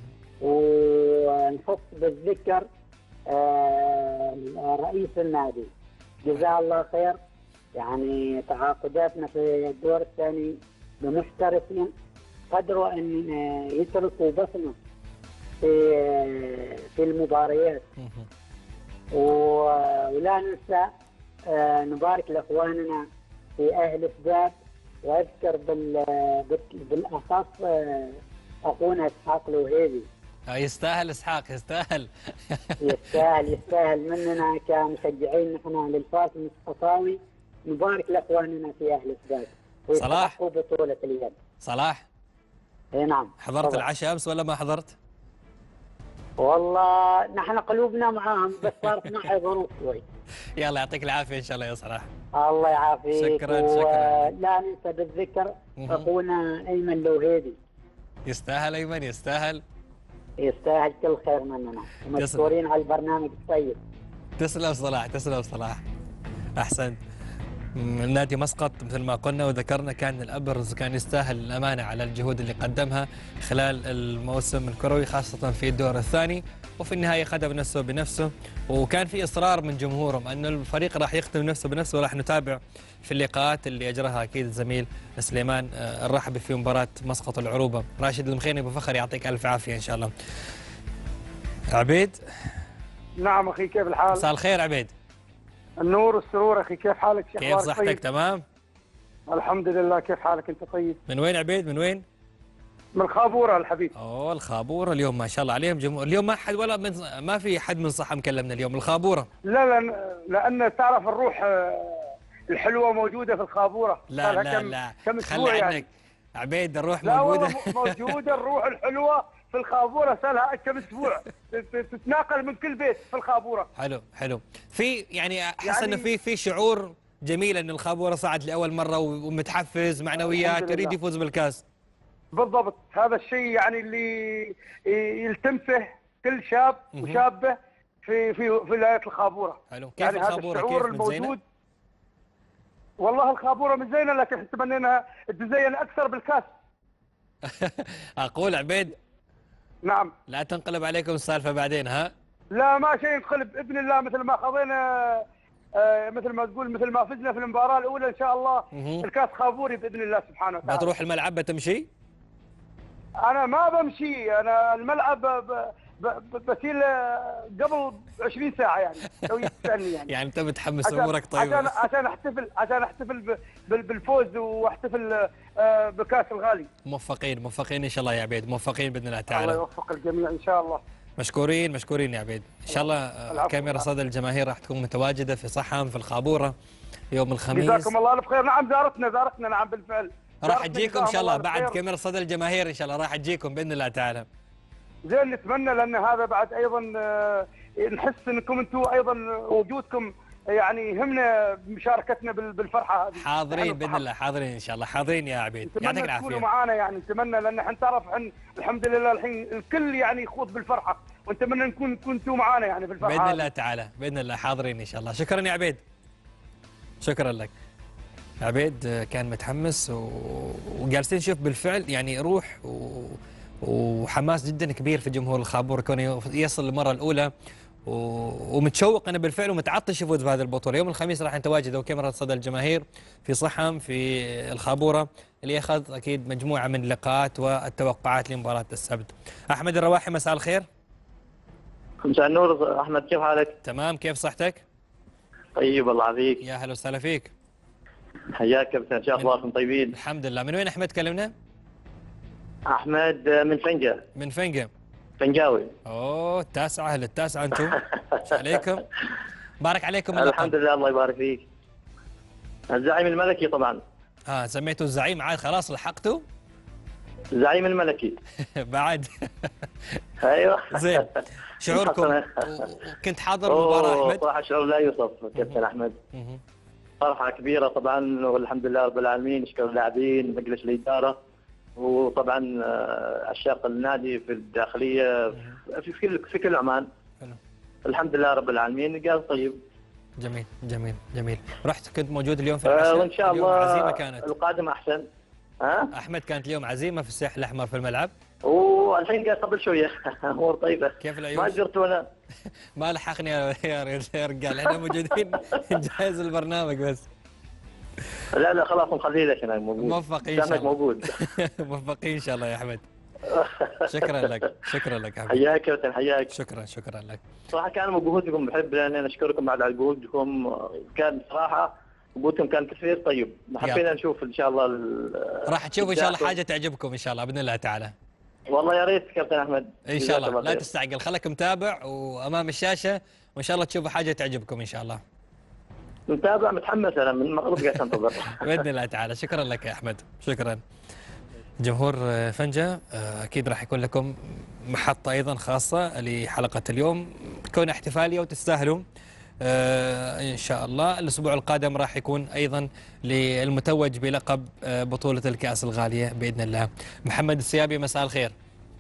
ونخص بالذكر رئيس النادي جزاه الله خير، يعني تعاقداتنا في الدور الثاني بمحترفين قدروا ان يتركوا بصمه في في المباريات. ولا ننسى نبارك لاخواننا في اهل سداد، واذكر بالاخص اخونا اسحاق الوهيبي. يستاهل اسحاق، يستاهل يستاهل يستاهل مننا كمشجعين نحن للفاس المسقطاوي. نبارك لاخواننا في اهل سداد صلاح بطولة اليد. صلاح اي نعم. حضرت طبعا العشاء امس ولا ما حضرت؟ والله نحن قلوبنا معاهم، بس صارت معي ظروف شوي. يلا يعطيك العافيه ان شاء الله يا صلاح. الله يعافيك. شكرا شكرا. لا ننسى بالذكر اخونا ايمن الوهيبي. يستاهل ايمن، يستاهل يستاهل كل خير مننا، ومشكورين على البرنامج الطيب. تسلم صلاح، تسلم صلاح، احسنت. نادي مسقط مثل ما قلنا وذكرنا كان الأبرز، كان يستاهل الأمانة على الجهود اللي قدمها خلال الموسم الكروي، خاصة في الدور الثاني، وفي النهاية خدم نفسه بنفسه، وكان في إصرار من جمهورهم أن الفريق راح يختم نفسه بنفسه. وراح نتابع في اللقاءات اللي أجراها أكيد الزميل سليمان الرحبي في مباراة مسقط العروبة. راشد المخيني أبو فخر يعطيك ألف عافية إن شاء الله. عبيد. نعم أخي، كيف الحال؟ مساء الخير عبيد. النور والسرور اخي، كيف حالك؟ كيف صحتك؟ طيب. تمام الحمد لله. كيف حالك انت؟ طيب. من وين عبيد؟ من وين؟ من الخابوره الحبيب. اوه الخابوره، اليوم ما شاء الله عليهم جمهور، اليوم ما حد ولا من ما في حد من صحة مكلمنا اليوم. الخابوره لا لا، لان تعرف الروح الحلوه موجوده في الخابوره. لا لا كم لا كم خلي عنك يعني. عبيد الروح لا موجوده. لا موجوده الروح الحلوه في الخابوره، صار لها كم اسبوع تتناقل من كل بيت في الخابوره. حلو حلو. في يعني احس يعني انه في في شعور جميل ان الخابوره صعد لاول مره ومتحفز معنويات، يريد يفوز بالكاس. بالضبط، هذا الشيء يعني اللي يلتمسه كل شاب وشابه في في في ولايه الخابوره. حلو. كيف يعني الخابوره؟ هذا الشعور كيف الموجود. والله الخابوره مزينه، لكن تمنينا تزين اكثر بالكاس. اقول عبيد. نعم. لا تنقلب عليكم السالفه بعدين ها؟ لا ما شيء ينقلب باذن الله، مثل ما خذينا آه مثل ما تقول مثل ما فزنا في المباراه الاولى ان شاء الله مه. الكاس خابوري باذن الله سبحانه وتعالى. بتروح الملعب بتمشي؟ انا ما بمشي، انا الملعب بسيل قبل عشرين ساعه يعني لو تسالني يعني. يعني انت متحمس امورك طيبه. عشان عشان احتفل عشان احتفل بالفوز واحتفل بكاس الغالي. موفقين موفقين ان شاء الله يا عبيد، موفقين باذن الله تعالى. الله يوفق الجميع ان شاء الله. مشكورين مشكورين يا عبيد. ان شاء الله كاميرا صدى الجماهير راح تكون متواجده في صحم في الخابوره يوم الخميس. جزاكم الله الف خير. نعم زارتنا زارتنا نعم بالفعل. راح تجيكم ان شاء الله بعد كاميرا صدى الجماهير، ان شاء الله راح تجيكم باذن الله تعالى. زين، نتمنى لان هذا بعد ايضا نحس انكم انتم ايضا وجودكم يعني يهمنا بمشاركتنا بالفرحه هذه. حاضرين باذن الله، حاضرين ان شاء الله، حاضرين يا عبيد. يعطيك العافيه. تكونوا معانا يعني، نتمنى لان احنا تعرف احنا الحمد لله الحين الكل يعني يخوض بالفرحه، ونتمنى نكون كنتوا معانا يعني في الفرحه باذن الله تعالى، باذن الله حاضرين ان شاء الله. شكرا يا عبيد. شكرا لك. عبيد كان متحمس وجالسين نشوف بالفعل يعني روح و... وحماس جدا كبير في جمهور الخابور كونه يصل للمره الاولى و... ومتشوق انا بالفعل ومتعطش يفوز بهذه البطوله. يوم الخميس راح نتواجد وكاميرا صدى الجماهير في صحم في الخابوره اللي ياخذ اكيد مجموعه من اللقاءات والتوقعات لمباراه السبت. احمد الرواحي مساء الخير. مساء النور احمد، كيف حالك؟ تمام، كيف صحتك؟ طيب الله يعافيك. يا هلا وسهلا فيك. حياك كابتن، شو اخباركم؟ طيبين؟ الحمد لله. من وين احمد تكلمنا؟ احمد من فنجة. من فنجة. فنجاوي. اوه التاسعة، اهل التاسعة انتم. ايش عليكم؟ بارك عليكم اللقب. الحمد لله الله يبارك فيك. الزعيم الملكي طبعا. اه سميته الزعيم عاد خلاص لحقته؟ الزعيم الملكي. بعد. ايوه. زين. شعوركم كنت حاضر المباراة احمد؟ صراحة شعور لا يوصف كابتن احمد. فرحة كبيرة طبعا والحمد لله رب العالمين، نشكر اللاعبين مجلس الإدارة وطبعا عشاق النادي في الداخلية في كل في كل عمان. الحمد لله رب العالمين قال طيب. جميل جميل جميل. رحت كنت موجود اليوم في العشاء؟ آه وإن شاء الله عزيمة كانت. القادم أحسن. ها؟ أحمد كانت اليوم عزيمة في الساحل الأحمر في الملعب؟ والحين قاعد قبل شوية أمور طيبة. كيف العيوش؟ ما زرتونا. ما لحقني يا رجال، احنا موجودين نجهز البرنامج بس. لا لا خلاص نخليه لك انا موجود. موفقين ان شاء الله. موجود. موفقين ان شاء الله يا احمد. شكرا لك، شكرا لك يا احمد. حياك كابتن حياك. شكرا شكرا لك. صراحه كان جهودكم بحب لان انا اشكركم بعد على جهودكم، كان صراحه وجودكم كان كثير طيب، حبينا نشوف ان شاء الله. راح تشوفوا ان شاء الله حاجه تعجبكم ان شاء الله باذن الله تعالى. والله يا ريت كابتن احمد. ان شاء الله لا تستعجل، خليك متابع وامام الشاشه وان شاء الله تشوفوا حاجه تعجبكم ان شاء الله. متابع متحمس انا من المغرب قاعد انتظر. باذن الله تعالى. شكرا لك يا احمد، شكرا. جمهور فنجة اكيد راح يكون لكم محطه ايضا خاصه لحلقه اليوم، كون احتفاليه وتستاهلوا ان شاء الله. الاسبوع القادم راح يكون ايضا للمتوج بلقب بطوله الكاس الغاليه باذن الله. محمد السيابي مساء الخير.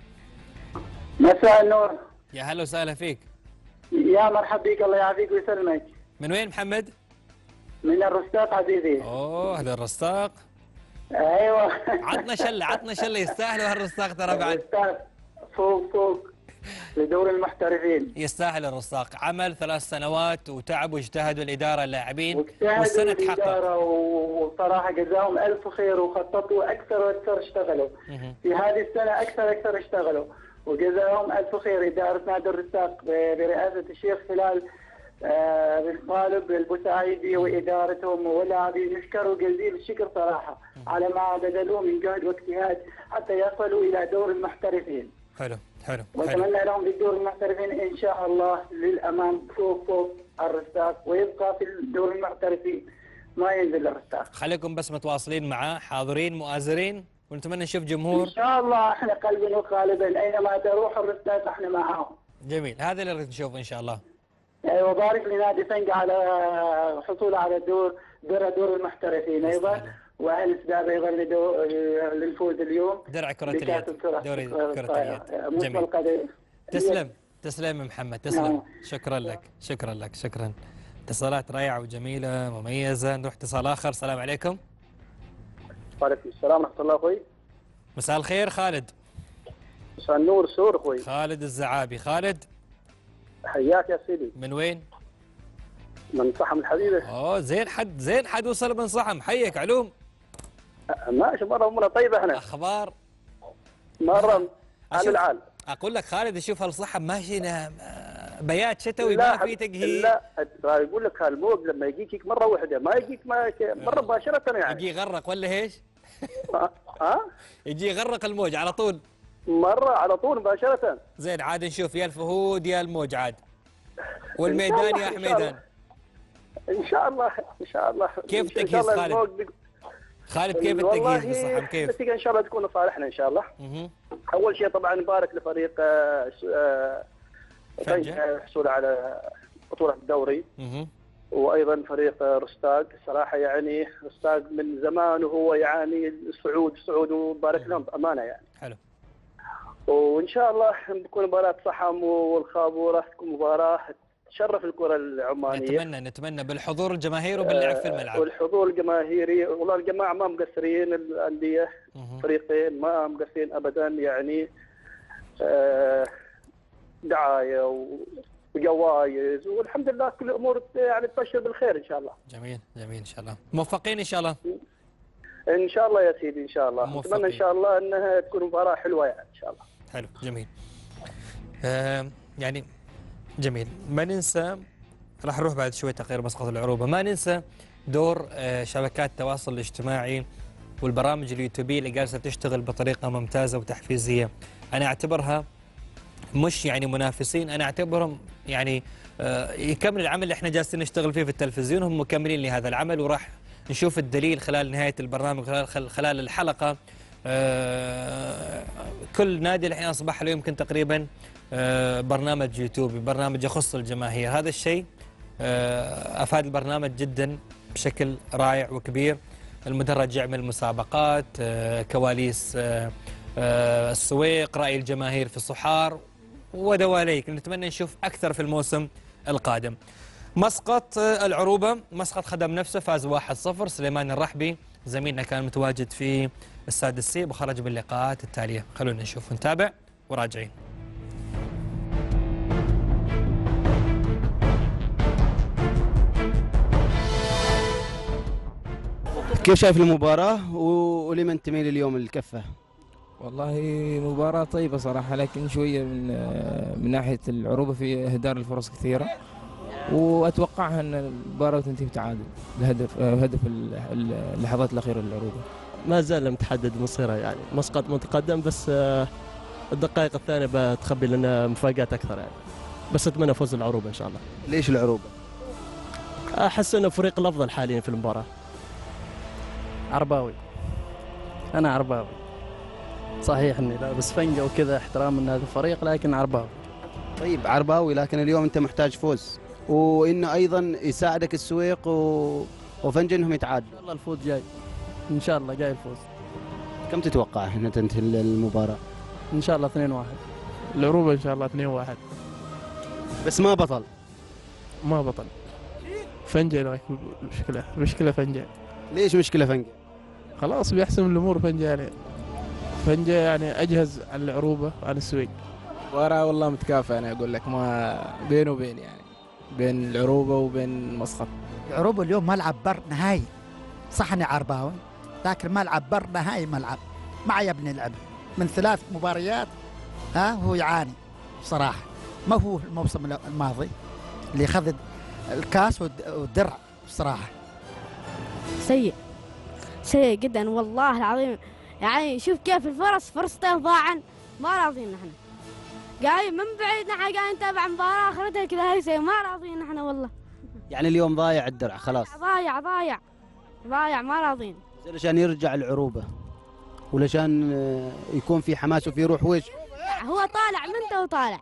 مساء النور. يا هلا وسهلا فيك. يا مرحبا بك، الله يعافيك ويسلمك. من وين محمد؟ من الرستاق عزيزي. اوه هذا الرستاق. ايوه. عطنا شله عطنا شله، يستاهلوا هالرستاق ترى بعد. الرستاق فوق فوق لدور المحترفين. يستاهل الرستاق، عمل ثلاث سنوات وتعب واجتهدوا الاداره اللاعبين والسنه تحقق. وصراحه جزاهم الف خير وخططوا اكثر واكثر اشتغلوا. في هذه السنه اكثر اكثر اشتغلوا وجزاهم الف خير اداره نادي الرستاق برئاسه الشيخ هلال بن طالب البوسعيدي وادارتهم واللاعبين، نشكروا جزيل الشكر صراحه على ما بذلوه من جهد واجتهاد حتى يصلوا الى دور المحترفين. حلو حلو. واتمنى لهم في دور المحترفين ان شاء الله للامام فوق فوق الرستاق ويبقى في دور المحترفين ما ينزل الرستاق. خليكم بس متواصلين معاه، حاضرين مؤازرين ونتمنى نشوف جمهور. ان شاء الله احنا قلبا وقالبا اينما تروح الرستاق احنا معاهم. جميل، هذا اللي نريد نشوفه ان شاء الله. وبارك لنادي فنجة على حصوله على دور دور دور المحترفين ايضا، واهل سداب ايضا للفوز اليوم درع كرة اليد، دوري كرة اليد. جميل. تسلم تسلم محمد، تسلم. شكرا لك شكرا لك شكرا. اتصالات رائعة وجميلة مميزة. نروح اتصال اخر. السلام عليكم. وعليكم السلام ورحمة الله اخوي. مساء الخير خالد. مساء النور سور اخوي. خالد الزعابي. خالد حياك يا سيدي. من وين؟ من صحم الحبيبة. اوه زين حد زين حد وصل من صحم. حيك علوم. ماشي مرة أمورنا طيبة احنا. اخبار؟ مرة على العال. اقول لك خالد شوف هالصحم ماشينا بيات شتوي ما في تجهيز. لا يقول لك هالموج لما يجيك مرة واحدة ما يجيك ما مرة مباشرة يعني. يجي يغرق ولا ايش؟ ها؟ يجي يغرق الموج على طول. مرة على طول مباشرة. زين عاد نشوف يا الفهود يا الموج عاد. والميدان يا حميدان. ان شاء الله ان شاء الله. كيف التجهيز خالد؟ خالد كيف التجهيز بالصحم كيف؟ النتيجة ان شاء الله تكون لصالحنا ان شاء الله. اول شيء طبعا نبارك لفريق فنجة حصوله على بطولة الدوري. وايضا فريق رستاق، الصراحه يعني رستاق من زمان وهو يعاني الصعود الصعود وبارك لهم بامانه يعني. حلو. وان شاء الله بتكون مباراه صحم والخابوره تكون مباراه تشرف الكره العمانيه. نتمنى نتمنى بالحضور الجماهيري وباللعب في الملعب. والحضور الجماهيري، والله الجماعه ما مقصرين، الانديه فريقين ما مقصرين ابدا يعني. آه دعايه وجوائز، والحمد لله كل الامور يعني تبشر بالخير ان شاء الله. جميل جميل ان شاء الله. موفقين ان شاء الله. ان شاء الله يا سيدي ان شاء الله. نتمنى ان شاء الله انها تكون مباراه حلوه يعني ان شاء الله. حلو جميل. آه يعني جميل. ما ننسى، راح نروح بعد شوي تقرير مسقط العروبه، ما ننسى دور آه شبكات التواصل الاجتماعي والبرامج اليوتيوبيه اللي جالسه تشتغل بطريقه ممتازه وتحفيزيه. انا اعتبرها مش يعني منافسين، انا اعتبرهم يعني آه يكمل العمل اللي احنا جالسين نشتغل فيه في التلفزيون، هم مكملين لهذا العمل، وراح نشوف الدليل خلال نهايه البرنامج، خلال خلال الحلقه. آه كل نادي الحين اصبح له يمكن تقريبا آه برنامج يوتيوبي، برنامج يخص الجماهير. هذا الشيء آه افاد البرنامج جدا بشكل رائع وكبير. المدرج يعمل مسابقات، آه كواليس آه آه السويق، راي الجماهير في الصحار ودواليك. نتمنى نشوف اكثر في الموسم القادم. مسقط العروبه، مسقط خدم نفسه، فاز واحد صفر. سليمان الرحبي زميلنا كان متواجد في السادس سي وخرج باللقاءات التاليه. خلونا نشوف ونتابع وراجعين. كيف شايف المباراة ولمن تميل اليوم الكفة؟ والله مباراة طيبة صراحة، لكن شوية من من ناحية العروبة في إهدار الفرص كثيرة، وأتوقعها أن المباراة تنتهي بتعادل بهدف هدف اللحظات الأخيرة للعروبة. ما زال لم تحدد مصيرها يعني، مسقط متقدم بس الدقائق الثانية بتخبي لنا مفاجآت أكثر يعني، بس أتمنى فوز العروبة إن شاء الله. ليش العروبة؟ أحس أنه فريق الأفضل حاليا في المباراة. عرباوي. أنا عرباوي. صحيح اني لابس فنجة وكذا احترام من هذا الفريق، لكن عرباوي. طيب عرباوي، لكن اليوم انت محتاج فوز، وانه ايضا يساعدك السويق و... وفنجة انهم يتعادلوا. ان شاء الله الفوز جاي. ان شاء الله جاي الفوز. كم تتوقع هنا تنتهي المباراة؟ ان شاء الله اثنين واحد. العروبة ان شاء الله اثنين واحد. بس ما بطل. ما بطل. فنجة مشكلة، مشكلة فنجة. ليش مشكلة فنجة؟ خلاص بيحسم الامور فنجة يعني. فنجة يعني اجهز على العروبه على السويق. مباراة والله متكافئة، انا اقول لك ما بين وبين يعني، بين العروبه وبين مسقط. العروبه اليوم ملعب بر نهائي، صح اني عرباوي لكن ملعب بر نهائي، ملعب ما يبني لعب من ثلاث مباريات. ها هو يعاني صراحه، ما هو الموسم الماضي اللي اخذ الكاس والدرع صراحه. سيء سيء جدا والله العظيم. يعني شوف كيف الفرص فرصته ضاعن، ما راضيين نحن. قايل من بعيد نحن قاعدين نتابع مباراة اخرتها كذا هيسي، ما راضيين نحن والله. يعني اليوم ضايع الدرع خلاص. ضايع ضايع ضايع ما راضيين. عشان يرجع العروبة ولشان يكون في حماس وفي روح وجه. هو طالع منته وطالع.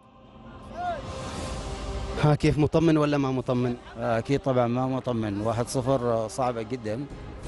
ها كيف، مطمن ولا ما مطمن؟ اكيد طبعا ما مطمن. واحد صفر صعبة جدا،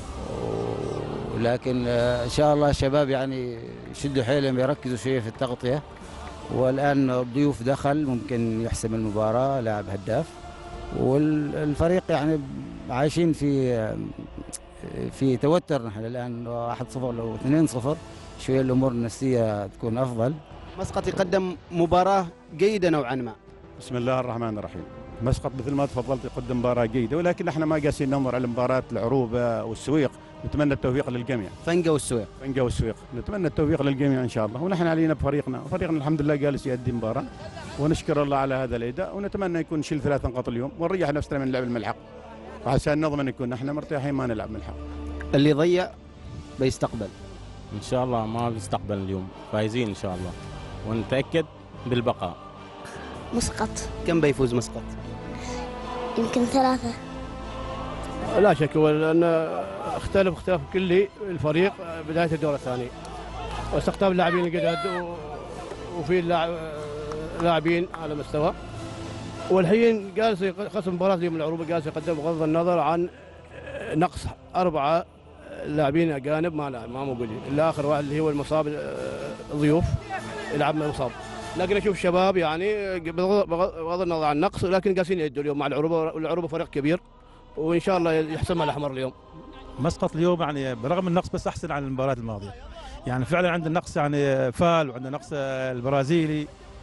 لكن ان شاء الله الشباب يعني يشدوا حيلهم، يركزوا شويه في التغطيه. والان الضيوف دخل ممكن يحسم المباراه، لاعب هداف، والفريق يعني عايشين في في توتر. نحن الان واحد صفر لو اثنين صفر شويه الامور النفسيه تكون افضل. مسقط يقدم مباراه جيده نوعا ما. بسم الله الرحمن الرحيم. مسقط مثل ما تفضلت يقدم مباراه جيده، ولكن احنا ما قاسين ننظر على مباراه العروبه والسويق. نتمنى التوفيق للجميع. فنجة والسويق. فنجة والسويق، نتمنى التوفيق للجميع ان شاء الله، ونحن علينا بفريقنا، وفريقنا الحمد لله جالس يؤدي مباراه، ونشكر الله على هذا الاداء، ونتمنى يكون نشيل ثلاث نقاط اليوم ونريح نفسنا من لعب الملحق، وعشان نضمن نكون نحن مرتاحين ما نلعب ملحق. اللي ضيع بيستقبل ان شاء الله، ما بيستقبل اليوم، فايزين ان شاء الله، ونتاكد بالبقاء. مسقط. كم بيفوز مسقط؟ يمكن ثلاثة. لا شك، لأن اختلف اختلاف كلي الفريق بداية الدور الثاني، واستقطاب اللاعبين الجداد وفي لاعبين على مستوى، والحين جالس خصم مباراة اليوم العروبة جالس يقدم بغض النظر عن نقص أربعة لاعبين أجانب ما ما موجودين، إلا آخر واحد اللي هو المصاب ضيوف يلعب مصاب. لكن اشوف الشباب يعني بغض النظر عن النقص لكن قاسين يدوا اليوم مع العروبه، والعروبه فريق كبير وان شاء الله يحسمها الاحمر اليوم. مسقط اليوم يعني برغم النقص بس احسن عن المباريات الماضيه. يعني فعلا عندنا نقص يعني فال، وعندنا نقص البرازيلي،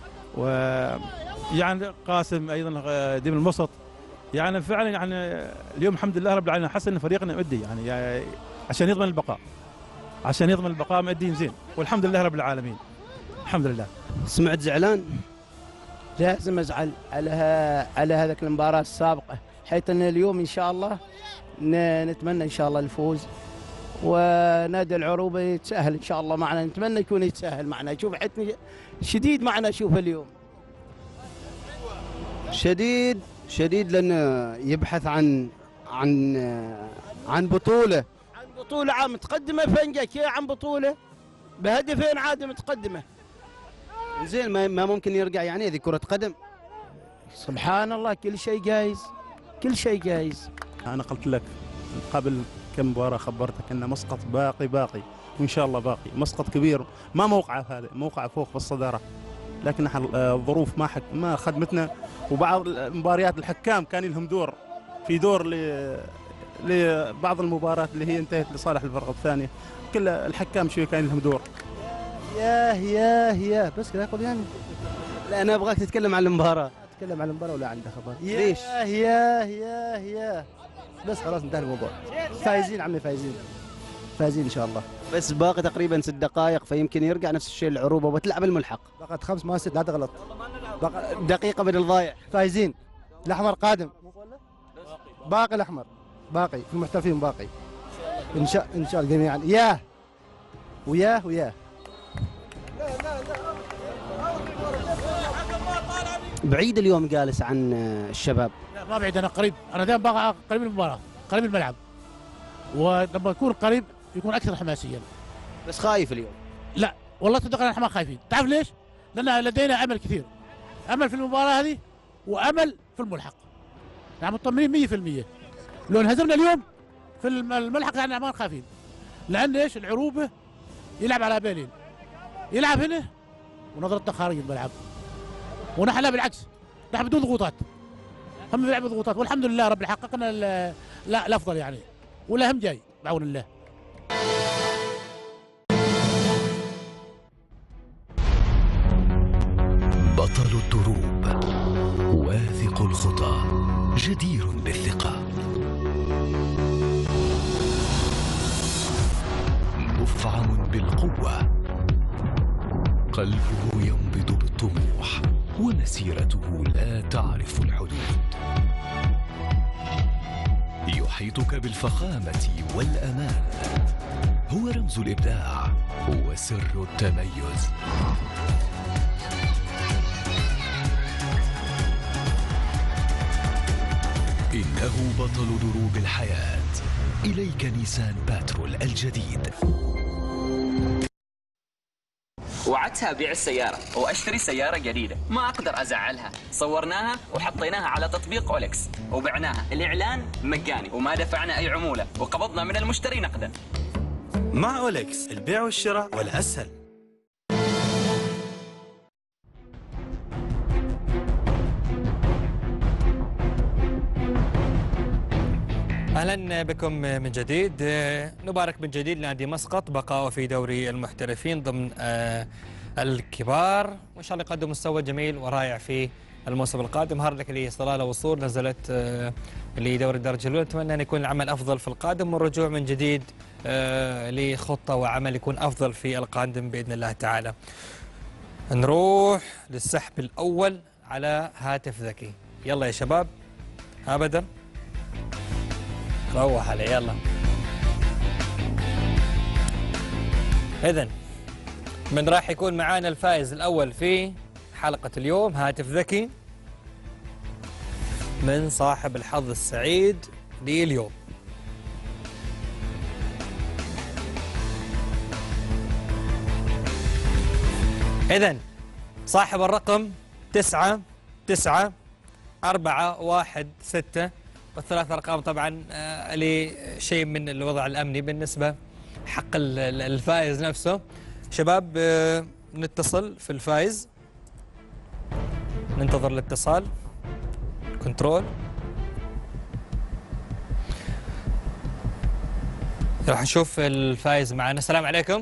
ويعني قاسم ايضا ديم المسط. يعني فعلا يعني اليوم الحمد لله رب العالمين حسن فريقنا مؤدي يعني, يعني عشان يضمن البقاء. عشان يضمن البقاء مؤدين زين، والحمد لله رب العالمين. الحمد لله. سمعت زعلان؟ لازم ازعل على على هذيك المباراه السابقه، حيث ان اليوم ان شاء الله نتمنى ان شاء الله الفوز، ونادي العروبه يتساهل ان شاء الله معنا، نتمنى يكون يتساهل معنا. شوف حتى شديد معنا، شوف اليوم شديد شديد لانه يبحث عن عن عن بطوله عن بطوله عام متقدمه. فنجا كي عن بطوله بهدفين عاد متقدمه. زين ما ما ممكن يرجع يعني هذه كره قدم. سبحان الله كل شيء جايز، كل شيء جايز. انا قلت لك قبل كم مباراه خبرتك ان مسقط باقي باقي وان شاء الله باقي. مسقط كبير ما موقعه هذا، موقعه فوق في الصداره، لكن نحن الظروف ما حك ما خدمتنا، وبعض المباريات الحكام كان لهم دور في دور ل لبعض المباريات اللي هي انتهت لصالح الفرقه الثانيه. كل الحكام شويه كان لهم دور. ياه ياه ياه بس كذا اقول يعني. لا انا ابغاك تتكلم عن المباراه. تتكلم عن المباراه ولا عن خبر؟ ليش؟ ياه ياه ياه ياه بس خلاص انتهى الموضوع. فايزين عمي، فايزين فايزين ان شاء الله. بس باقي تقريبا ست دقائق فيمكن يرجع نفس الشيء العروبه وتلعب الملحق. بقت خمس ما ست، لا تغلط. بقى دقيقه بدل ضايع. فايزين. الاحمر قادم. باقي الاحمر، باقي في المحترفين باقي. ان شاء ان شاء الله جميعا. ياه وياه وياه. بعيد اليوم جالس عن الشباب. لا ما بعيد، انا قريب، انا دائما بقى قريب من المباراه، قريب من الملعب، ولما يكون قريب يكون اكثر حماسيا. بس خايف اليوم؟ لا والله صدق احنا ما خايفين، تعرف ليش؟ لان لدينا امل كثير، امل في المباراه هذه وامل في الملحق. يعني مطمئنين مية بالمية. لو انهزمنا اليوم في الملحق يعني ما خايفين. لان ايش؟ العروبه يلعب على بينين، يلعب هنا ونظرتنا خارج الملعب، ونحن لا بالعكس، نحن بدون ضغوطات، هم بيلعبوا ضغوطات، والحمد لله رب حققنا لا الافضل يعني، والاهم جاي بعون الله. بطل الدروب، واثق الخطى، جدير بالثقة، مفعم بالقوة، قلبه ينبض بالطموح، ومسيرته لا تعرف الحدود. يحيطك بالفخامة والأمان، هو رمز الإبداع، هو سر التميز. إنه بطل دروب الحياة. إليك نيسان باترول الجديد. وعدتها أبيع السيارة وأشتري سيارة جديدة، ما أقدر أزعلها. صورناها وحطيناها على تطبيق أوليكس وبعناها، الإعلان مجاني وما دفعنا أي عمولة، وقبضنا من المشتري نقدا. مع أوليكس البيع والشراء والأسهل. اهلا بكم من جديد. نبارك من جديد لنادي مسقط بقائه في دوري المحترفين ضمن الكبار، وان شاء الله يقدم مستوى جميل ورائع في الموسم القادم. هارد لك اللي استطاع وصول نزلت لدوري الدرجه الاولى، نتمنى ان يكون العمل افضل في القادم والرجوع من جديد لخطه وعمل يكون افضل في القادم باذن الله تعالى. نروح للسحب الاول على هاتف ذكي. يلا يا شباب، ها بدر روح عليه يلا. إذن من راح يكون معانا الفائز الأول في حلقة اليوم؟ هاتف ذكي من صاحب الحظ السعيد لليوم. إذن صاحب الرقم تسعة تسعة أربعة واحد ستة، والثلاث أرقام طبعا لشيء من الوضع الأمني بالنسبة حق الفائز نفسه. شباب نتصل في الفائز ننتظر الاتصال. كنترول. راح نشوف الفائز معنا. السلام عليكم.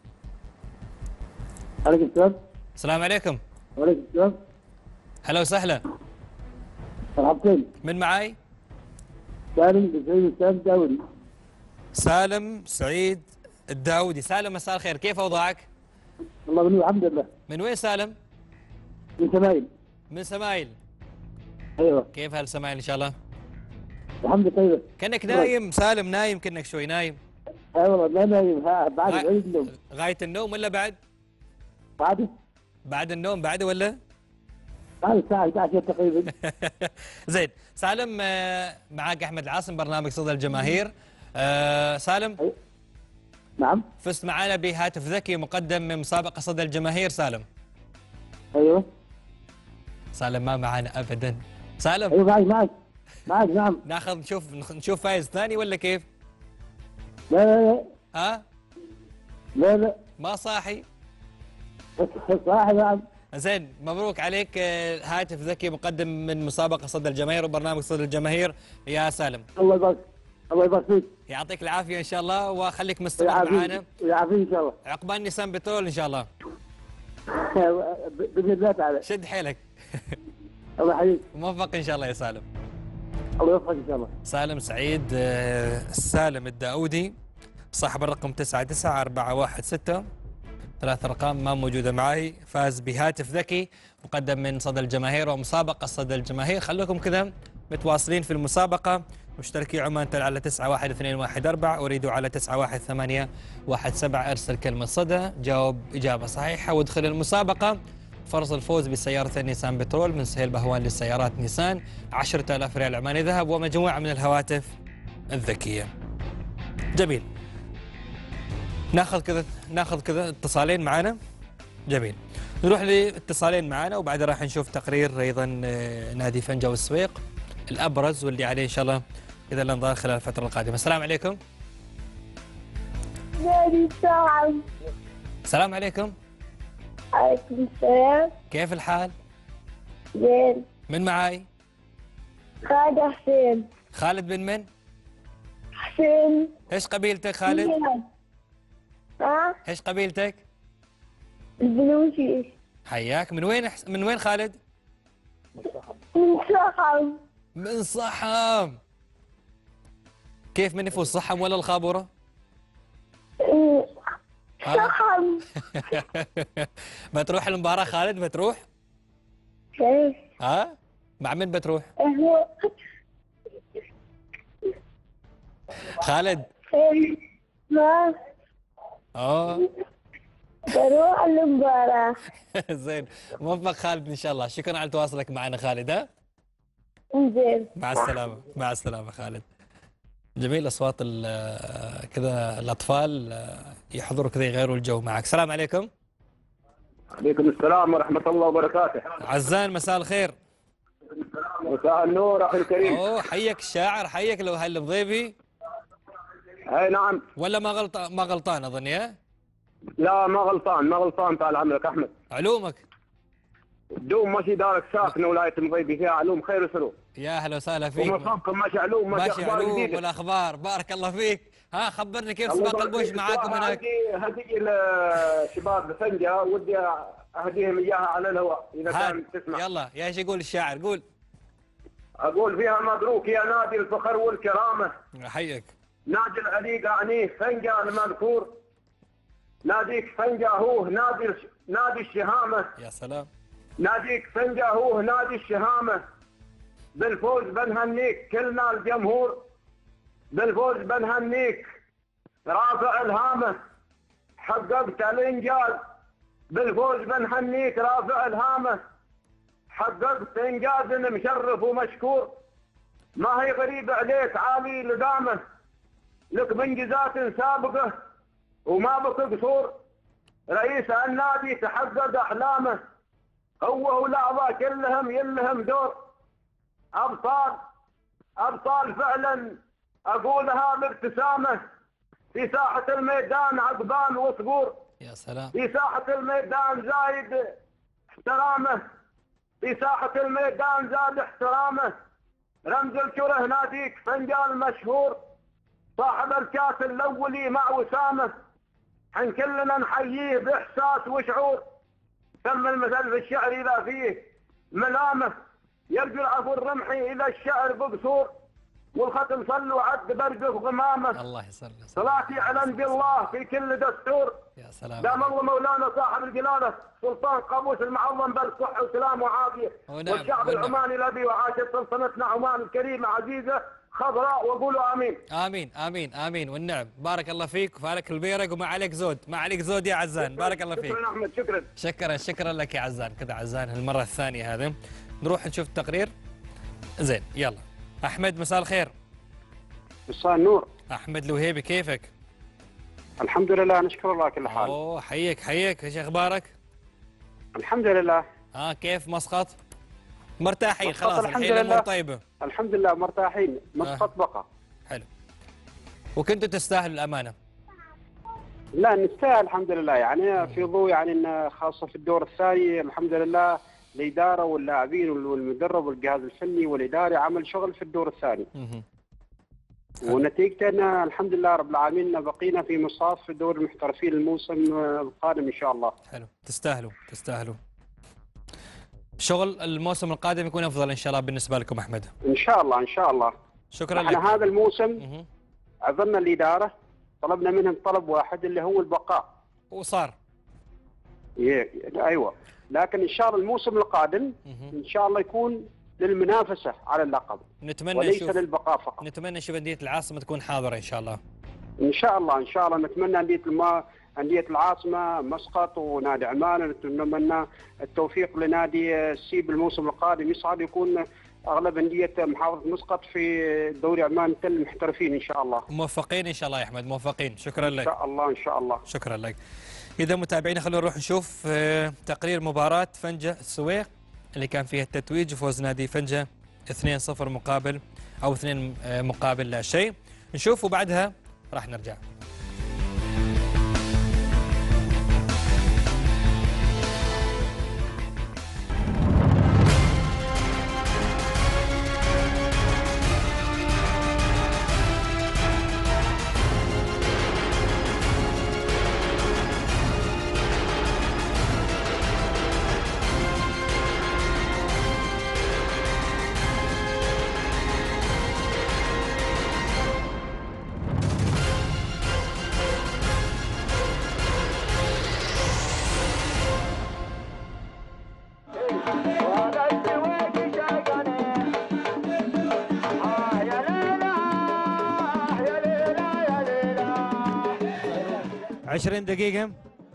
عليكم السلام. السلام عليكم. وعليكم السلام. هلا وسهلا. مرحبتين. من معاي؟ سالم بن سعيد السالم الداودي. سالم سعيد الداودي. سالم مساء الخير، كيف اوضاعك؟ والله بنور الحمد لله. من وين سالم؟ من سمايل. من سمايل. ايوه. كيف هالسمايل ان شاء الله؟ الحمد لله طيبه. كانك نايم سالم، نايم كانك شوي نايم. اي والله لا نايم، ها بعد غا... بعيد النوم. غاية النوم ولا بعد؟ بعد بعد النوم بعد ولا؟ بعد الساعة إحدى عشر تقريبا. زين، سالم معاك احمد العاصم برنامج صدى الجماهير. أه سالم. نعم. فزت معنا بهاتف ذكي مقدم من مسابقة صدى الجماهير سالم. ايوه. سالم ما معنا ابدا. سالم. ايوه معك معك معك نعم. ناخذ نشوف نشوف فايز ثاني ولا كيف؟ لا لا لا. ها؟ لا لا. ما صاحي؟ صاحي نعم. زين، مبروك عليك هاتف ذكي مقدم من مسابقة صدى الجماهير وبرنامج صدى الجماهير يا سالم. الله يبارك الله يبارك فيك. يعطيك العافية إن شاء الله وخليك مستمر معنا. يعافيك إن شاء الله. عقبال نيسان بترول إن شاء الله. بإذن الله تعالى. شد حيلك. الله يحييك. موفق إن شاء الله يا سالم. الله يوفقك إن شاء الله. سالم سعيد سالم الداودي صاحب الرقم تسعة تسعة أربعة واحد ستة، ثلاث أرقام ما موجودة معي، فاز بهاتف ذكي مقدم من صدى الجماهير ومسابقة صدى الجماهير. خلوكم كذا متواصلين في المسابقة. مشتركي عمان تل على تسعة واحد اثنين واحد أربعة، أريد على تسعة واحد ثمانية واحد سبعة. أرسل كلمة صدى، جاوب إجابة صحيحة وادخل المسابقة. فرص الفوز بسيارة نيسان بترول من سهيل بهوان للسيارات نيسان، عشرة آلاف ريال عماني ذهب ومجموعة من الهواتف الذكية. جميل. ناخذ كذا ناخذ كذا اتصالين معنا. جميل. نروح لاتصالين معنا وبعدها راح نشوف تقرير ايضا نادي فنجة والسويق الابرز واللي عليه ان شاء الله اذا الانظار خلال الفتره القادمه. السلام عليكم. نادي الشعب. السلام عليكم. عليكم السلام. كيف الحال؟ زين. من معاي؟ خالد حسين. خالد بن من؟ حسين. ايش قبيلتك خالد؟ ها؟ ايش قبيلتك؟ البلوشي. حياك. من وين حس... من وين خالد؟ من صحم. من صحم. كيف من يفوز صحم ولا الخابورة؟ صحم. بتروح المباراة خالد بتروح؟ كيف؟ ها؟ مع من بتروح؟ هو خالد. ما اه بروح المباراة. زين، موفق خالد ان شاء الله. شكرا على تواصلك معنا خالد. ها؟ زين. مع السلامة. مع السلامة خالد. جميل اصوات كذا الاطفال يحضروا كذا يغيروا الجو معك. السلام عليكم. عليكم السلام ورحمة الله وبركاته. عزان مساء الخير. مساء النور اخي الكريم. اوه حيك الشاعر، حيك لو هل بضيفي. اي نعم. ولا ما غلطان؟ ما غلطان اظن يا؟ لا ما غلطان ما غلطان. طال عمرك احمد. علومك؟ دوم ماشي دارك ساكنه ولايه المضيبي فيها علوم خير وسلوك. يا اهلا وسهلا فيك. ومصابكم ماشي علوم ماشي, ماشي اخبار علوم جديده. والاخبار. بارك الله فيك. ها خبرني كيف سباق البوش معاكم هناك؟ هدي الشباب بفنجة ودي اهديهم اياها على الهواء اذا كان تسمع. يلا يا ايش يقول الشاعر؟ قول. اقول فيها مبروك يا نادي الفخر والكرامه. حيك. نادي العليق عنيه فنجة المذكور. ناديك فنجة هو نادي نادي الشهامه. يا سلام. ناديك فنجة هو نادي الشهامه. بالفوز بنهنيك كلنا الجمهور. بالفوز بنهنيك رافع الهامه. حققت الانجاز. بالفوز بنهنيك رافع الهامه. حققت انجاز مشرف ومشكور. ما هي غريبه عليك عالي لقامه. لك منجزات سابقه وما بك قصور. رئيس النادي تحقق احلامه. هو والاعضاء كلهم يلهم دور. ابطال ابطال فعلا اقولها بابتسامه. في ساحه الميدان عقبان وصقور. يا سلام. في ساحه الميدان زايد احترامه. في ساحة الميدان زاد احترامه، رمز الكره ناديك فنجان مشهور، صاحب الكاس الاولي مع وسامه، حن كلنا نحييه باحساس وشعور، تم المثل في الشعر اذا فيه ملامه، يرجو العفو الرمحي الى الشعر بقصور، والختم صلوا عد برقه غمامه. الله يسلمك. صلاتي على نبي الله في كل دستور. يا سلام. دام الله مولانا صاحب الجلاله سلطان قابوس المعظم بالصحه وسلام وعافيه. ونعم. والشعب ونعم. العماني الذي وعاشت سلطنتنا عمان الكريمه عزيزه خضراء، وقولوا امين. امين امين امين والنعم. بارك الله فيك وفالك البيرق وما عليك زود، ما عليك زود يا عزان. بارك الله فيك. شكرا احمد. شكرا شكرا شكرا لك يا عزان. كذا عزان المره الثانيه هذه. نروح نشوف التقرير. زين يلا احمد مساء الخير. مساء النور. احمد الوهيبي كيفك؟ الحمد لله نشكر الله كل حال. اوه حيك حيك، ايش اخبارك؟ الحمد لله. اه كيف مسقط؟ مرتاحين مسقط خلاص الحمد الحين لله. الامور طيبه. الحمد لله مرتاحين، مسقط بقى. حلو. وكنتوا تستاهلوا الامانه. لا نستاهل الحمد لله، يعني في ضوء يعني ان خاصه في الدور الثاني الحمد لله الاداره واللاعبين والمدرب والجهاز الفني والاداري عمل شغل في الدور الثاني. ونتيجتنا الحمد لله رب العالمين بقينا في مصاف في دور المحترفين الموسم القادم ان شاء الله. حلو، تستاهلوا تستاهلوا. شغل الموسم القادم يكون افضل ان شاء الله بالنسبه لكم احمد. ان شاء الله ان شاء الله. شكرا لك. احنا هذا الموسم عذرنا الاداره، طلبنا منهم طلب واحد اللي هو البقاء. وصار. ايوه، لكن ان شاء الله الموسم القادم ان شاء الله يكون للمنافسه على اللقب. نتمنى وليس نشوف للبقاء فقط. نتمنى نشوف انديه العاصمه تكون حاضره ان شاء الله. ان شاء الله ان شاء الله نتمنى انديه الما انديه العاصمه مسقط ونادي عمان، نتمنى التوفيق لنادي السيب الموسم القادم يصعد يكون اغلب انديه محافظه مسقط في دوري عمان تل المحترفين ان شاء الله. موفقين ان شاء الله يا احمد، موفقين. شكرا لك. ان شاء الله ان شاء الله. شكرا لك. اذا متابعينا خلونا نروح نشوف تقرير مباراه فنجة السويق اللي كان فيها التتويج وفوز نادي فنجة اثنين صفر مقابل او اثنين مقابل لا شيء. نشوف وبعدها راح نرجع. عشرين دقيقة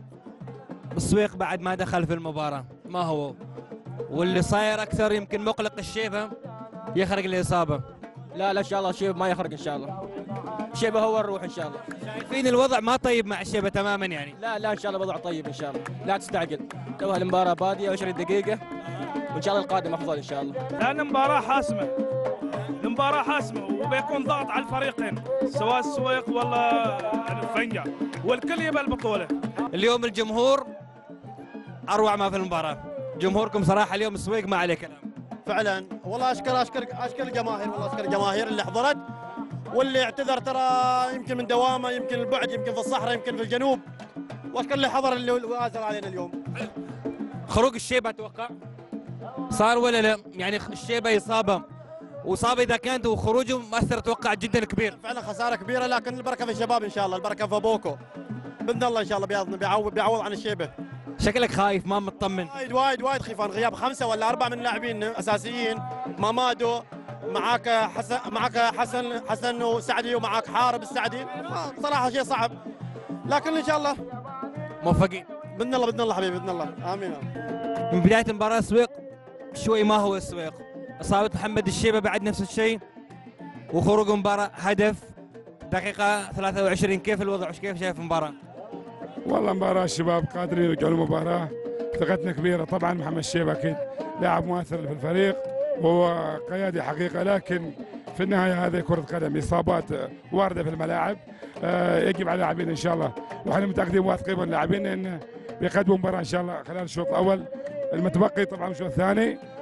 السويق بعد ما دخل في المباراة ما هو، واللي صاير أكثر يمكن مقلق الشيبة يخرج الإصابة. لا لا ان شاء الله الشيبه ما يخرج ان شاء الله. الشيبه هو الروح ان شاء الله. شايفين الوضع ما طيب مع الشيبه تماما يعني. لا لا ان شاء الله وضع طيب ان شاء الله، لا تستعجل. توها المباراه باديه عشرين دقيقه وان شاء الله القادم افضل ان شاء الله. لان المباراه حاسمه. المباراه حاسمه وبيكون ضغط على الفريقين سواء السويق ولا الفنجة، والكل يبى البطوله. اليوم الجمهور اروع ما في المباراه، جمهوركم صراحه اليوم السويق ما عليه كلام. فعلا والله اشكر اشكر اشكر الجماهير، والله اشكر الجماهير اللي حضرت واللي اعتذر، ترى يمكن من دوامه يمكن البعد يمكن في الصحراء يمكن في الجنوب، واشكر اللي حضر اللي وازر علينا اليوم. خروج الشيبه اتوقع صار ولا لا؟ يعني الشيبه اصابه واصابه اذا كانت وخروجه مؤثر اتوقع جدا كبير. فعلا خساره كبيره، لكن البركه في الشباب ان شاء الله، البركه في ابوكو باذن الله ان شاء الله بيعوض بيعوض عن الشيبه. شكلك خايف ما مطمن. وايد وايد وايد خيفان، غياب خمسه ولا اربعه من اللاعبين اساسيين، مامادو معاك حسن معاك حسن حسن وسعدي ومعاك حارب السعدي، صراحه شيء صعب، لكن ان شاء الله موفقين باذن الله باذن الله حبيبي باذن الله امين. من بدايه المباراه السويق شوي ما هو السويق، اصابه محمد الشيبه بعد نفس الشيء، وخروج المباراه هدف دقيقه ثلاثة وعشرين. كيف الوضع وكيف شايف المباراه؟ والله مباراة الشباب قادرين يرجعوا المباراة، ثقتنا كبيرة. طبعا محمد الشيبة أكيد لاعب مؤثر في الفريق وهو قيادي حقيقة، لكن في النهاية هذه كرة قدم، إصابات واردة في الملاعب، آه يجب على اللاعبين إن شاء الله، وإحنا متأكدين واثقين من اللاعبين إن بيقدموا مباراة إن شاء الله خلال الشوط الأول المتبقي، طبعا الشوط الثاني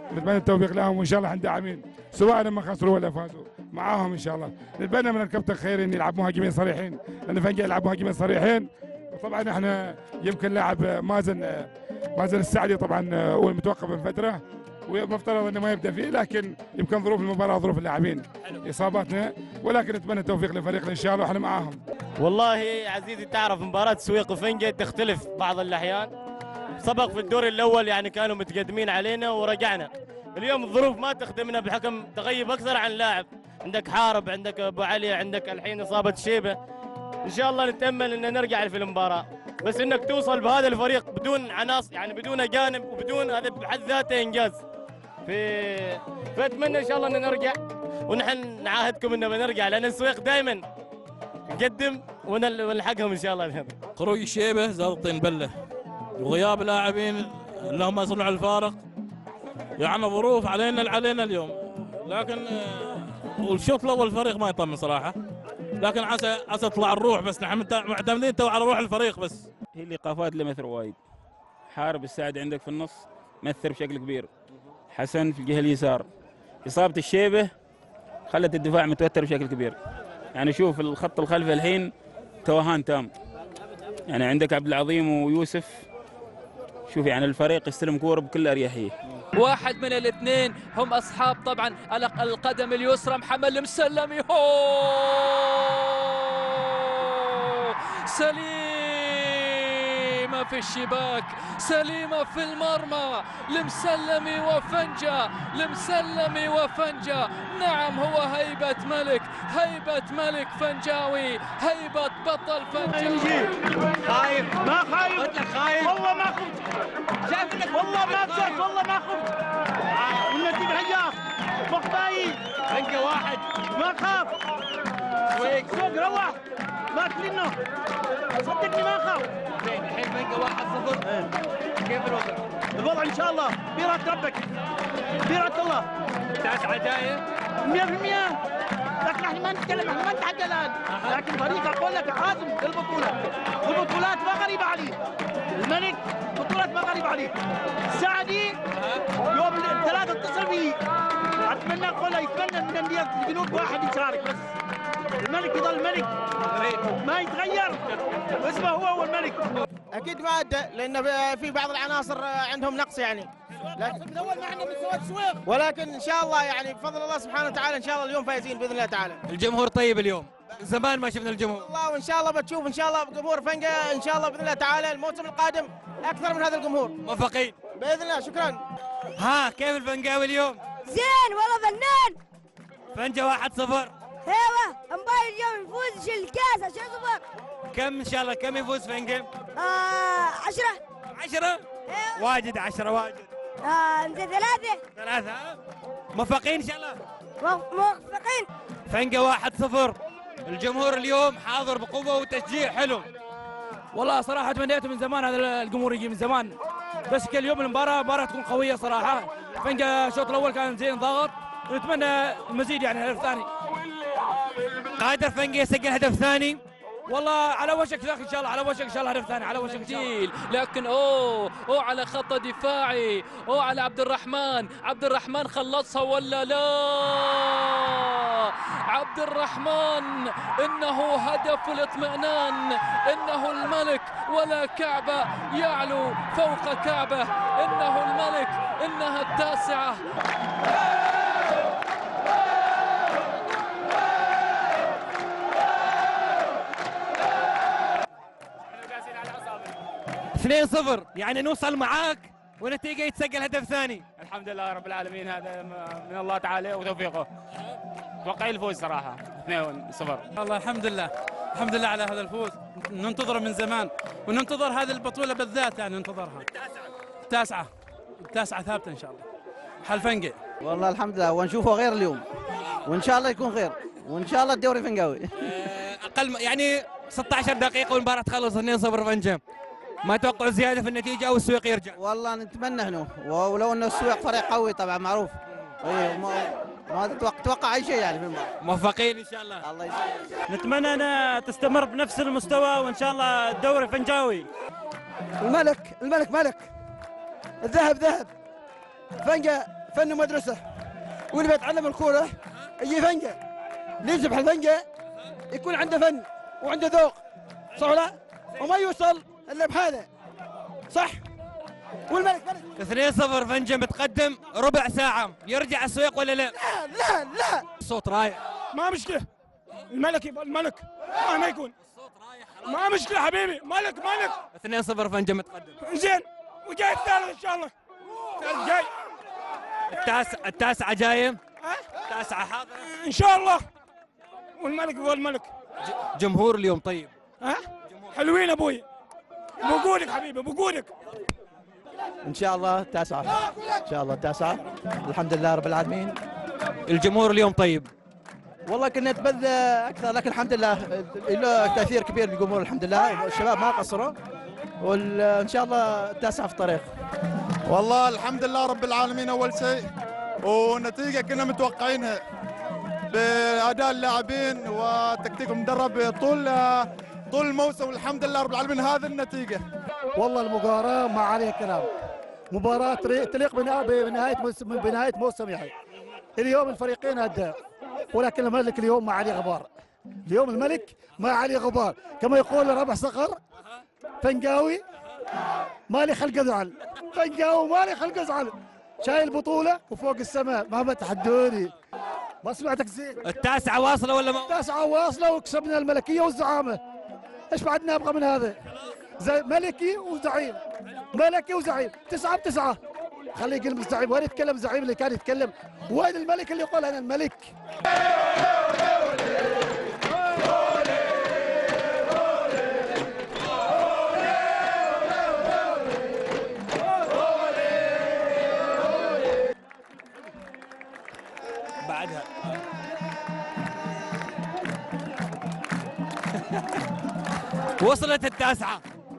نتمنى التوفيق لهم وان شاء الله داعمين سواء لما خسروا ولا فازوا معاهم ان شاء الله. نتمنى من الكابتن خيري ان يلعب مهاجمين صريحين لان فنجا يلعب مهاجمين صريحين. وطبعا احنا يمكن لاعب مازن مازن السعدي طبعا هو المتوقف من فتره ومفترض انه ما يبدا فيه، لكن يمكن ظروف المباراه ظروف اللاعبين اصاباتنا، ولكن نتمنى التوفيق لفريقنا ان شاء الله واحنا معاهم. والله عزيزي تعرف مباراه السويق وفنجة تختلف بعض الاحيان. سبق في الدور الاول يعني كانوا متقدمين علينا ورجعنا. اليوم الظروف ما تخدمنا بحكم تغيب اكثر عن لاعب، عندك حارب، عندك ابو علي، عندك الحين اصابه شيبه. ان شاء الله نتامل ان نرجع في المباراه، بس انك توصل بهذا الفريق بدون عناصر يعني بدون اجانب وبدون هذا بحد ذاته انجاز. في فاتمنى ان شاء الله ان نرجع، ونحن نعاهدكم انه بنرجع لان السويق دائما نقدم ونلحقهم ان شاء الله. خروج شيبه زاد طين بله وغياب لاعبين اللهم صنع الفارق، يعني ظروف علينا علينا اليوم، لكن والشوط الاول الفريق ما يطمن صراحه، لكن عسى عسى تطلع الروح، بس نحن معتمدين تو على روح الفريق بس. هي الايقافات اللي مثل وايد. حارب السعد عندك في النص مثر بشكل كبير، حسن في الجهه اليسار، اصابه الشيبه خلت الدفاع متوتر بشكل كبير. يعني شوف الخط الخلفي الحين توهان تام، يعني عندك عبد العظيم ويوسف، شوف يعني الفريق يستلم كوره بكل اريحيه. واحد من الاثنين هم اصحاب طبعا القدم اليسرى، محمد المسلمي. هو سليمه في الشباك، سليمه في المرمى، المسلمي وفنجة، المسلمي وفنجة. نعم هو هيبة ملك، هيبة ملك فنجاوي، هيبة بطل فنجاوي. خايف ما خايف، قلت لك خايف والله ما خفت، شايف انك والله ما خفت، والله ما خفت. والنتيجة هياك مخباي فنجة واحد ما خاف. سويق سوق روح ما تلينه، صدقني ما خاف. الحين فنجة واحد صفر. كيف الوضع؟ الوضع ان شاء الله بإرادة ربك، بإرادة الله. تسعة عجائب مية بالمية، لكن احنا ما نتكلم، احنا ما نتحدى الان، لكن فريق اقول لك عازم للبطولة، والبطولات ما غريبة عليه. الملك بطولات ما غريبة عليه. السعدي يوم الثلاثة اتصل بي، اتمنى اقول يتمنى من اندية الجنوب واحد يشارك، بس الملك يضل ملك ما يتغير، اسمه هو هو الملك. اكيد ماده لان في بعض العناصر عندهم نقص يعني، لكن الاول ما عندنا مستوى السويق، ولكن ان شاء الله يعني بفضل الله سبحانه وتعالى ان شاء الله اليوم فايزين باذن الله تعالى. الجمهور طيب اليوم، زمان ما شفنا الجمهور. الله وان شاء الله بتشوف ان شاء الله جمهور فنجة ان شاء الله باذن الله تعالى الموسم القادم اكثر من هذا الجمهور. موفقين باذن الله. شكرا. ها كيف الفنجاوي اليوم؟ زين والله فنان. فنجة واحد صفر. ايوه امبارح اليوم يفوز يشيل الكاس عشان صفر. كم ان شاء الله كم يفوز فنجة؟ آه عشرة. عشرة؟ ايوه واجد عشرة واجد. آه انت ثلاثة. ثلاثة ها؟ موفقين ان شاء الله. موفقين. فنجة واحد صفر. الجمهور اليوم حاضر بقوة وتشجيع حلو. والله صراحة تمنيته من زمان هذا الجمهور يجي من زمان، بس كل يوم المباراة مباراة تكون قوية صراحة. فنجة الشوط الأول كان زين ضاغط، ونتمنى المزيد يعني الهدف الثاني. قادر فنجة يسجل هدف ثاني؟ والله على وشك يا اخي ان شاء الله، على وشك ان شاء الله هدف ثاني، على وشك ان شاء الله. لكن اوه اوه على خط دفاعي، اوه على عبد الرحمن، عبد الرحمن خلصها ولا لا؟ عبد الرحمن انه هدف الاطمئنان، انه الملك ولا كعبة يعلو فوق كعبة، انه الملك، انها التاسعة. اثنين صفر، يعني نوصل معاك ونتيجة يتسجل هدف ثاني. الحمد لله رب العالمين، هذا من الله تعالى وتوفيقه. توقع الفوز صراحة اثنين صفر. والله الحمد لله، الحمد لله على هذا الفوز، ننتظره من زمان وننتظر هذه البطولة بالذات، يعني ننتظرها. التاسعة التاسعة التاسعة ثابتة إن شاء الله. حل فنجة. والله الحمد لله ونشوفه غير اليوم، وإن شاء الله يكون خير، وإن شاء الله الدوري فنجاوي. أقل يعني ستة عشر دقيقة والمباراة تخلص اثنين صفر فنجة. ما توقعوا زيادة في النتيجة أو السويق يرجع؟ والله نتمنى احنا، ولو انه السويق فريق قوي طبعا معروف. ايه ما ما تتوقع اي شيء يعني في المباراة. موفقين ان شاء الله. الله يسلمك. نتمنى ان تستمر بنفس المستوى وان شاء الله الدوري فنجاوي. الملك الملك ملك، الذهب ذهب، فنجة فن مدرسه، واللي بيتعلم الكوره يجي فنجه، اللي يسبح الفنجه يكون عنده فن وعنده ذوق، صح ولا؟ وما يوصل الا بهذا، صح؟ والملك ملك. اثنين صفر فنجة متقدم ربع ساعة، يرجع السويق ولا لا؟ لا لا لا الصوت رايح. ما مشكلة، الملك يبقى الملك مهما يكون. ما مشكلة حبيبي، ملك ملك. اثنين صفر فنجة متقدم. زين، وجاي الثالث ان شاء الله. الثالث جاي. التاسع التاسعة جاية. التاسعة حاضرة. ان شاء الله. والملك هو الملك. جمهور اليوم طيب. ها؟ حلوين ابوي. بوجودك حبيبي بوجودك. ان شاء الله التاسعة، ان شاء الله التاسعة، الحمد لله رب العالمين. الجمهور اليوم طيب. والله كنا نتبذل اكثر، لكن الحمد لله له تاثير كبير للجمهور، الحمد لله الشباب ما قصروا، وان شاء الله التاسعة في الطريق. والله الحمد لله رب العالمين اول شيء، ونتيجة كنا متوقعينها باداء اللاعبين وتكتيك المدرب طول طول الموسم، والحمد لله رب العالمين هذه النتيجة. والله المباراة ما عليها كلام، مباراة تليق بنهاية موسم بنهاية موسم يعني. اليوم الفريقين أداء، ولكن الملك اليوم ما عليه غبار. اليوم الملك ما عليه غبار، كما يقول ربع صقر فنجاوي ما لي خلق ازعل، فنجاوي ما لي خلق ازعل، شايل بطولة وفوق السماء مهما تحدوني. ما سمعتك زين. التاسعة واصلة ولا ما؟ التاسعة واصلة وكسبنا الملكية والزعامة. ايش بعد نبغى من هذا؟ زي ملكي وزعيم، ملكي وزعيم، تسعة بتسعة. خليه يقول الزعيم، وين يتكلم الزعيم اللي كان يتكلم؟ وين الملك اللي يقول انا الملك؟ بعدها وصلت التاسعة.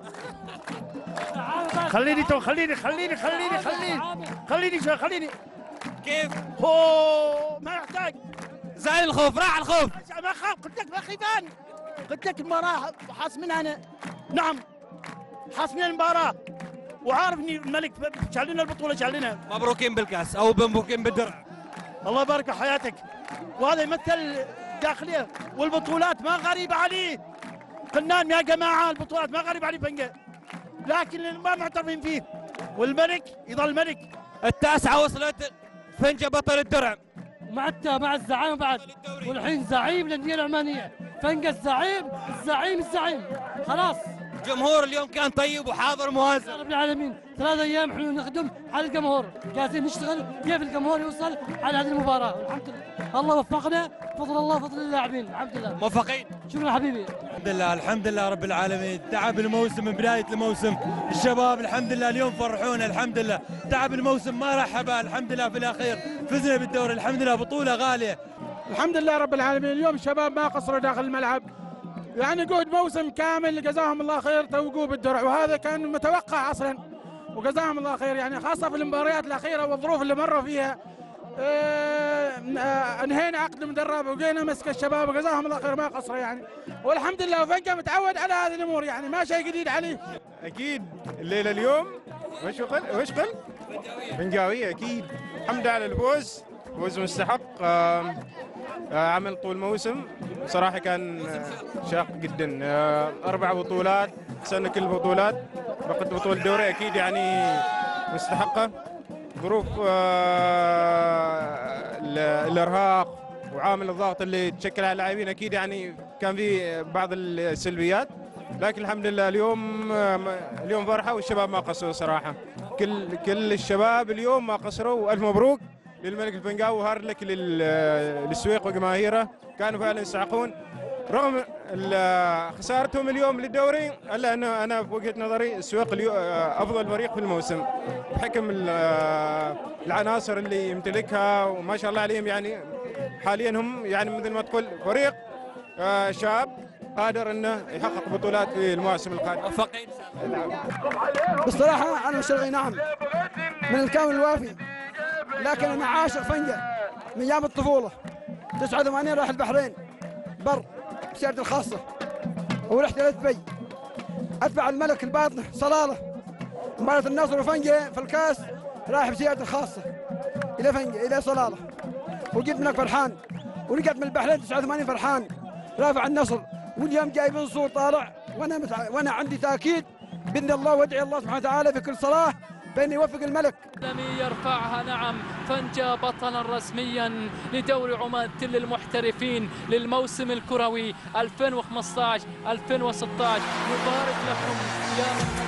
خليني تو خليني خليني خليني خليني خليني شوي خليني. كيف؟ هو ما يحتاج. زال الخوف، راح الخوف. ما خاف، قلت لك ما خيبان. قلت لك المباراة حاسمينها أنا. نعم حاسمين المباراة، وعارف اني الملك شالنا البطولة شالنا. مبروكين بالكاس او مبروكين بالدرع. الله يبارك في حياتك. وهذا يمثل داخلية، والبطولات ما غريبة عليه. فنان يا جماعة، البطولات ما غريبة عليه فنجة، لكن ما معترفين فيه، والملك يظل ملك. التاسعة وصلت فنجة بطل الدرع مع مع الزعامة بعد، والحين زعيم الأندية العمانية، فنجة الزعيم الزعيم الزعيم خلاص. الجمهور اليوم كان طيب وحاضر مهزأ. رب العالمين ثلاث ايام احنا نخدم على الجمهور، جالسين نشتغل كيف الجمهور يوصل على هذه المباراه، الحمد لله الله وفقنا، فضل الله فضل اللاعبين، الحمد لله موفقين. شكرا حبيبي. الحمد لله الحمد لله رب العالمين. تعب الموسم من بدايه الموسم، الشباب الحمد لله اليوم فرحونا، الحمد لله تعب الموسم ما راح هباء، الحمد لله في الاخير فزنا بالدوري، الحمد لله بطوله غاليه. الحمد لله رب العالمين. اليوم الشباب ما قصروا داخل الملعب، يعني قود موسم كامل جزاهم الله خير، توقوا بالدرع، وهذا كان متوقع اصلا، وجزاهم الله خير، يعني خاصه في المباريات الاخيره والظروف اللي مروا فيها. اه انهينا عقد المدرب وجينا مسك الشباب، وجزاهم الله خير ما قصروا يعني، والحمد لله. وفنجة متعود على هذه الامور، يعني ما شيء جديد عليه. اكيد الليله اليوم وش قل وش قل فنجاوي، اكيد الحمد لله على الفوز، فوز مستحق. آه عمل طول موسم صراحة كان شاق جدا، أربع بطولات سنة، كل البطولات فقد بطولة دوري أكيد يعني مستحقة. ظروف الإرهاق وعامل الضغط اللي تشكل على اللاعبين أكيد يعني كان في بعض السلبيات، لكن الحمد لله اليوم اليوم فرحة، والشباب ما قصروا صراحة، كل كل الشباب اليوم ما قصروا، وألف مبروك للملك الفنجاوي، وهارد لك للسويق وجماهيره، كانوا فعلا يستحقون رغم خسارتهم اليوم للدوري، الا انه انا في وجهه نظري السويق افضل فريق في الموسم بحكم العناصر اللي يمتلكها، وما شاء الله عليهم، يعني حاليا هم يعني مثل ما تقول فريق شاب قادر انه يحقق بطولات في المواسم القادمه. موفقين. بصراحه انا مشتغل نعم من الكامل الوافي، لكن انا عاشق فنجة من ايام الطفوله. تسعة وثمانين راح البحرين بر بسيارتي الخاصه، ورحت الى دبي اتبع الملك الباطن صلاله، مباراه النصر وفنجة في الكاس رايح بسيارتي الخاصه، الى فنجة الى صلاله، وجيت من هناك فرحان، ورجعت من البحرين تسعة وثمانين فرحان رافع النصر، واليوم جاي منصور طالع، وانا متع... وانا عندي تاكيد باذن الله، وادعي الله سبحانه وتعالى في كل صلاه بان يوفق الملك. يرفعها نعم، فنجة بطلا رسميا لدوري عمان تل المحترفين للموسم الكروي ألفين وخمسة عشر ألفين وستة عشر. مبارك لكم يا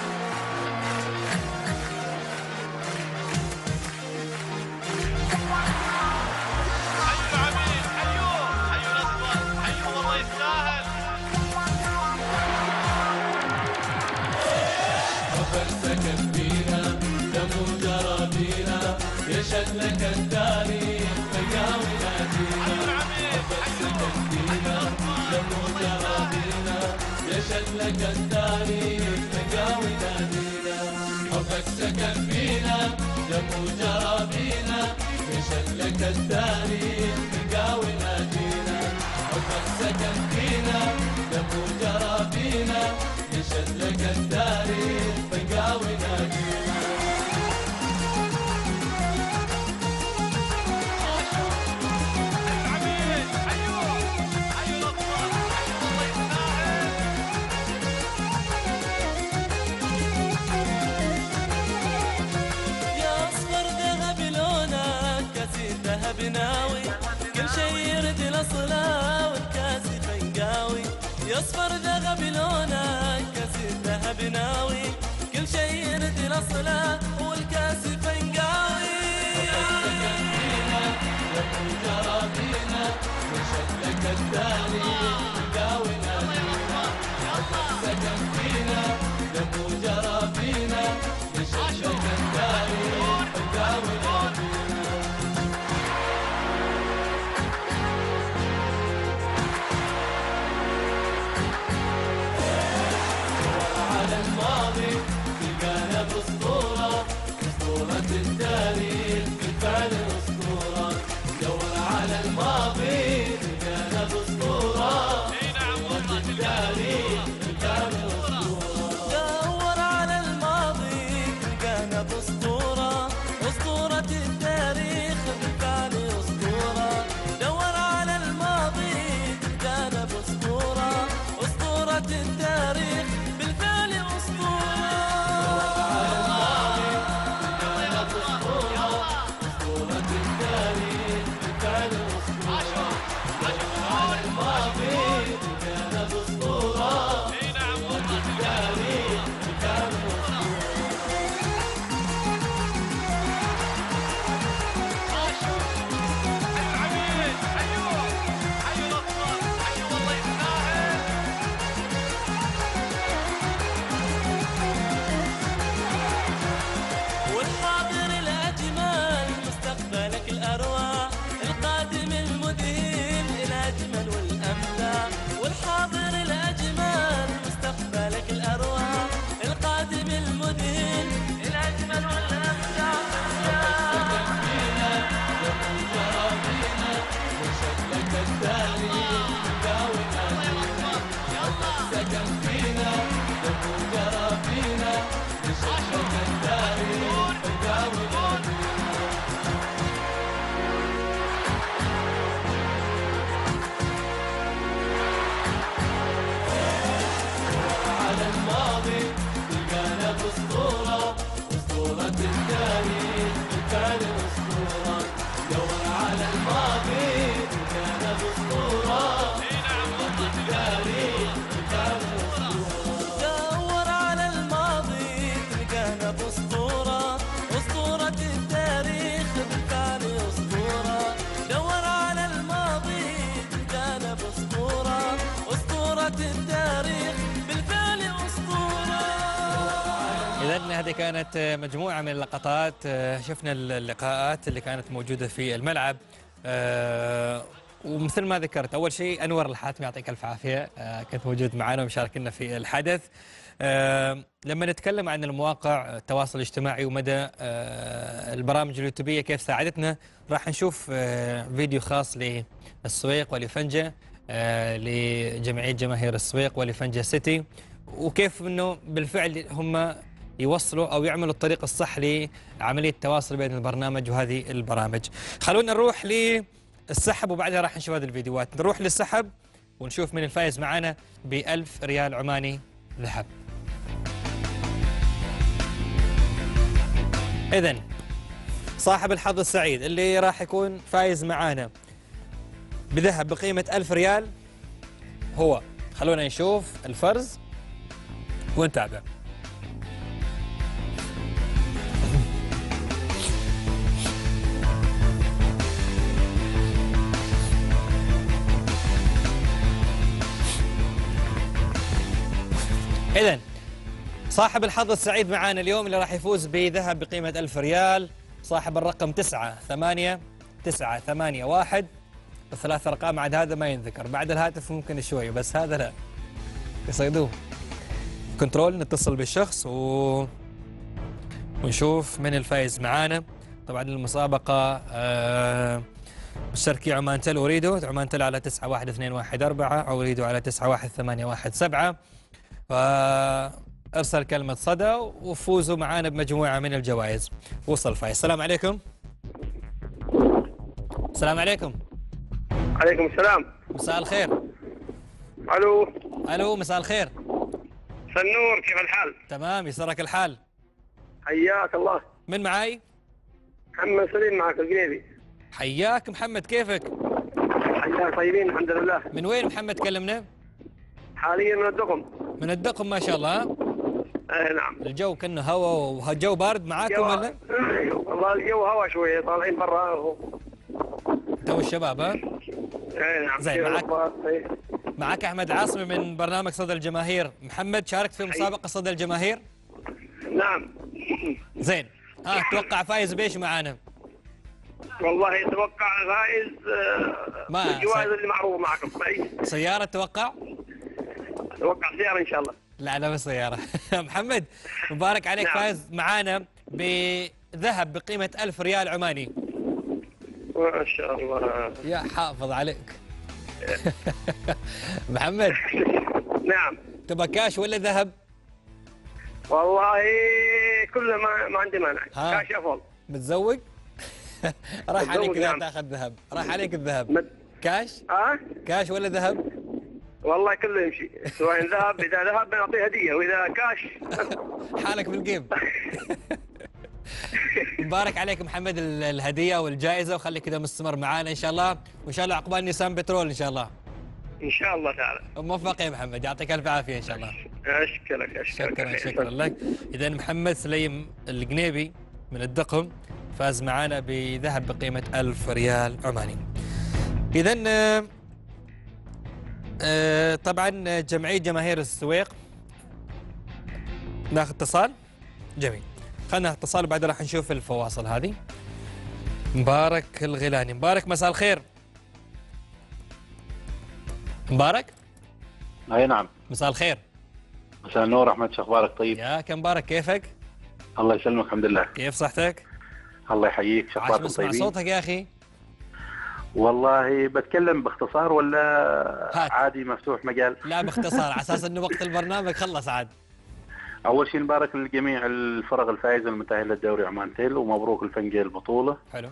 يشهد لك التاريخ فياوي نادينا، حبك سكن فينا دم جرابينا، يشهد لك التاريخ فياوي نادينا، حبك سكن فينا دم جرابينا، يشهد لك التاريخ فياوي نادينا، حبك سكن فينا دم جرابينا، يشهد لك التاريخ فياوي نادينا. بناوي كل شي يرد الأصلة والكاس فنقاوي، يصفر ذهب لونك كاس الذهب ناوي، كل شي يرد الأصلة والكاس فنقاوي. سكن فينا يبقوا جرابينا، وشد لك التاريخ فنقاوي نادينا، سكن فينا يبقوا جرابينا، وشد لك التاريخ فنقاوي نادينا. الماضي تلقانا باسطورة، اسطورة التاريخ بالفعل اسطورة، دور على الماضي تلقانا باسطورة، اسطورة التاريخ بالفعل اسطورة، دور على الماضي تلقانا باسطورة، اسطورة التاريخ بالفعل اسطورة، دور على الماضي تلقانا باسطورة، اسطورة التاريخ هذه كانت مجموعة من اللقطات، شفنا اللقاءات اللي كانت موجودة في الملعب، ومثل ما ذكرت أول شيء أنور الحاتمي يعطيك ألف عافية، كنت موجود معنا ومشاركنا في الحدث. لما نتكلم عن المواقع التواصل الاجتماعي ومدى البرامج اليوتيوبية كيف ساعدتنا، راح نشوف فيديو خاص للسويق ولفنجة، لجمعية جماهير السويق ولفنجة سيتي، وكيف انه بالفعل هم يوصلوا او يعملوا الطريق الصح لعمليه التواصل بين البرنامج وهذه البرامج. خلونا نروح للسحب وبعدها راح نشوف هذه الفيديوهات. نروح للسحب ونشوف من الفائز معنا ب ألف ريال عماني ذهب. إذن صاحب الحظ السعيد اللي راح يكون فايز معانا بذهب بقيمة ألف ريال هو، خلونا نشوف الفرز ونتابع. إذن صاحب الحظ السعيد معانا اليوم اللي راح يفوز بذهب بقيمة ألف ريال صاحب الرقم تسعة ثمانية تسعة ثمانية واحد. الثلاث أرقام عاد هذا ما ينذكر، بعد الهاتف ممكن شوي بس هذا لا يصيدوه. كنترول نتصل بالشخص و... ونشوف من الفائز معانا. طبعا المسابقة آه... مشتركي عمان تل أريدو، عمان تل على تسعة واحد اثنين واحد أربعة أو أريدو على تسعة واحد ثمانية واحد سبعة، فأرسل كلمة صدى وفوزوا معانا بمجموعة من الجوائز. وصل فايز. السلام عليكم. السلام عليكم. عليكم السلام. مساء الخير. الو. الو مساء الخير. سنور كيف الحال؟ تمام يسرك الحال. حياك الله. من معاي؟ محمد سليم معك القنيبي. حياك محمد، كيفك؟ حياك طيبين الحمد لله. من وين محمد تكلمنا؟ حاليا من الدقم. من الدقم ما شاء الله. ايه نعم. الجو كأنه هواء والجو بارد معاكم ولا؟ والله الجو هواء شوية، طالعين برا تو الشباب ها؟ ايه نعم. زين معك معك احمد عاصمي من برنامج صدى الجماهير. محمد شاركت في مسابقة صدى الجماهير؟ نعم. زين ها آه توقع فايز بايش معانا؟ والله اتوقع فايز ما الجوائز اللي معروفة معكم. سيارة توقع؟ اتوقع سيارة ان شاء الله. لا لا بس سيارة. محمد مبارك عليك. نعم. فايز معانا بذهب بقيمة ألف ريال عماني. ما شاء الله. يا حافظ عليك. محمد. نعم. تبغى كاش ولا ذهب؟ والله كله ما ما عندي مانع. كاش افضل. متزوج؟ راح عليك اذا تاخذ ذهب، راح عليك الذهب. مد... كاش؟ ها؟ كاش ولا ذهب؟ والله كله يمشي، سواء ذهب، اذا ذهب بنعطيه هديه واذا كاش حالك بالجيب. مبارك عليك محمد الهديه والجائزه، وخليك كذا مستمر معانا ان شاء الله، وان شاء الله عقبال نيسان بترول ان شاء الله. ان شاء الله تعالى. موفق يا محمد، يعطيك الف عافيه ان شاء الله. اشكرك اشكرك. شكرا شكرا لك. اذا محمد سليم القنيبي من الدقم فاز معانا بذهب بقيمه ألف ريال عماني. اذا آه طبعا جمعيه جماهير السويق. ناخذ اتصال. جميل، خلنا اتصال وبعدين راح نشوف الفواصل هذه. مبارك الغيلاني. مبارك مساء الخير. مبارك. اي نعم. مساء الخير. مساء النور احمد، شو اخبارك؟ طيب يا كم مبارك، كيفك؟ الله يسلمك الحمد لله. كيف صحتك؟ الله يحييك، شو اخبارك؟ طيبين؟ عاش صوتك يا اخي. والله بتكلم باختصار ولا هات. عادي مفتوح مجال؟ لا باختصار على اساس انه وقت البرنامج خلص عاد. اول شيء نبارك لجميع الفرق الفائزه المتاهله للدوري عمان تيل، ومبروك الفنجة البطوله. حلو.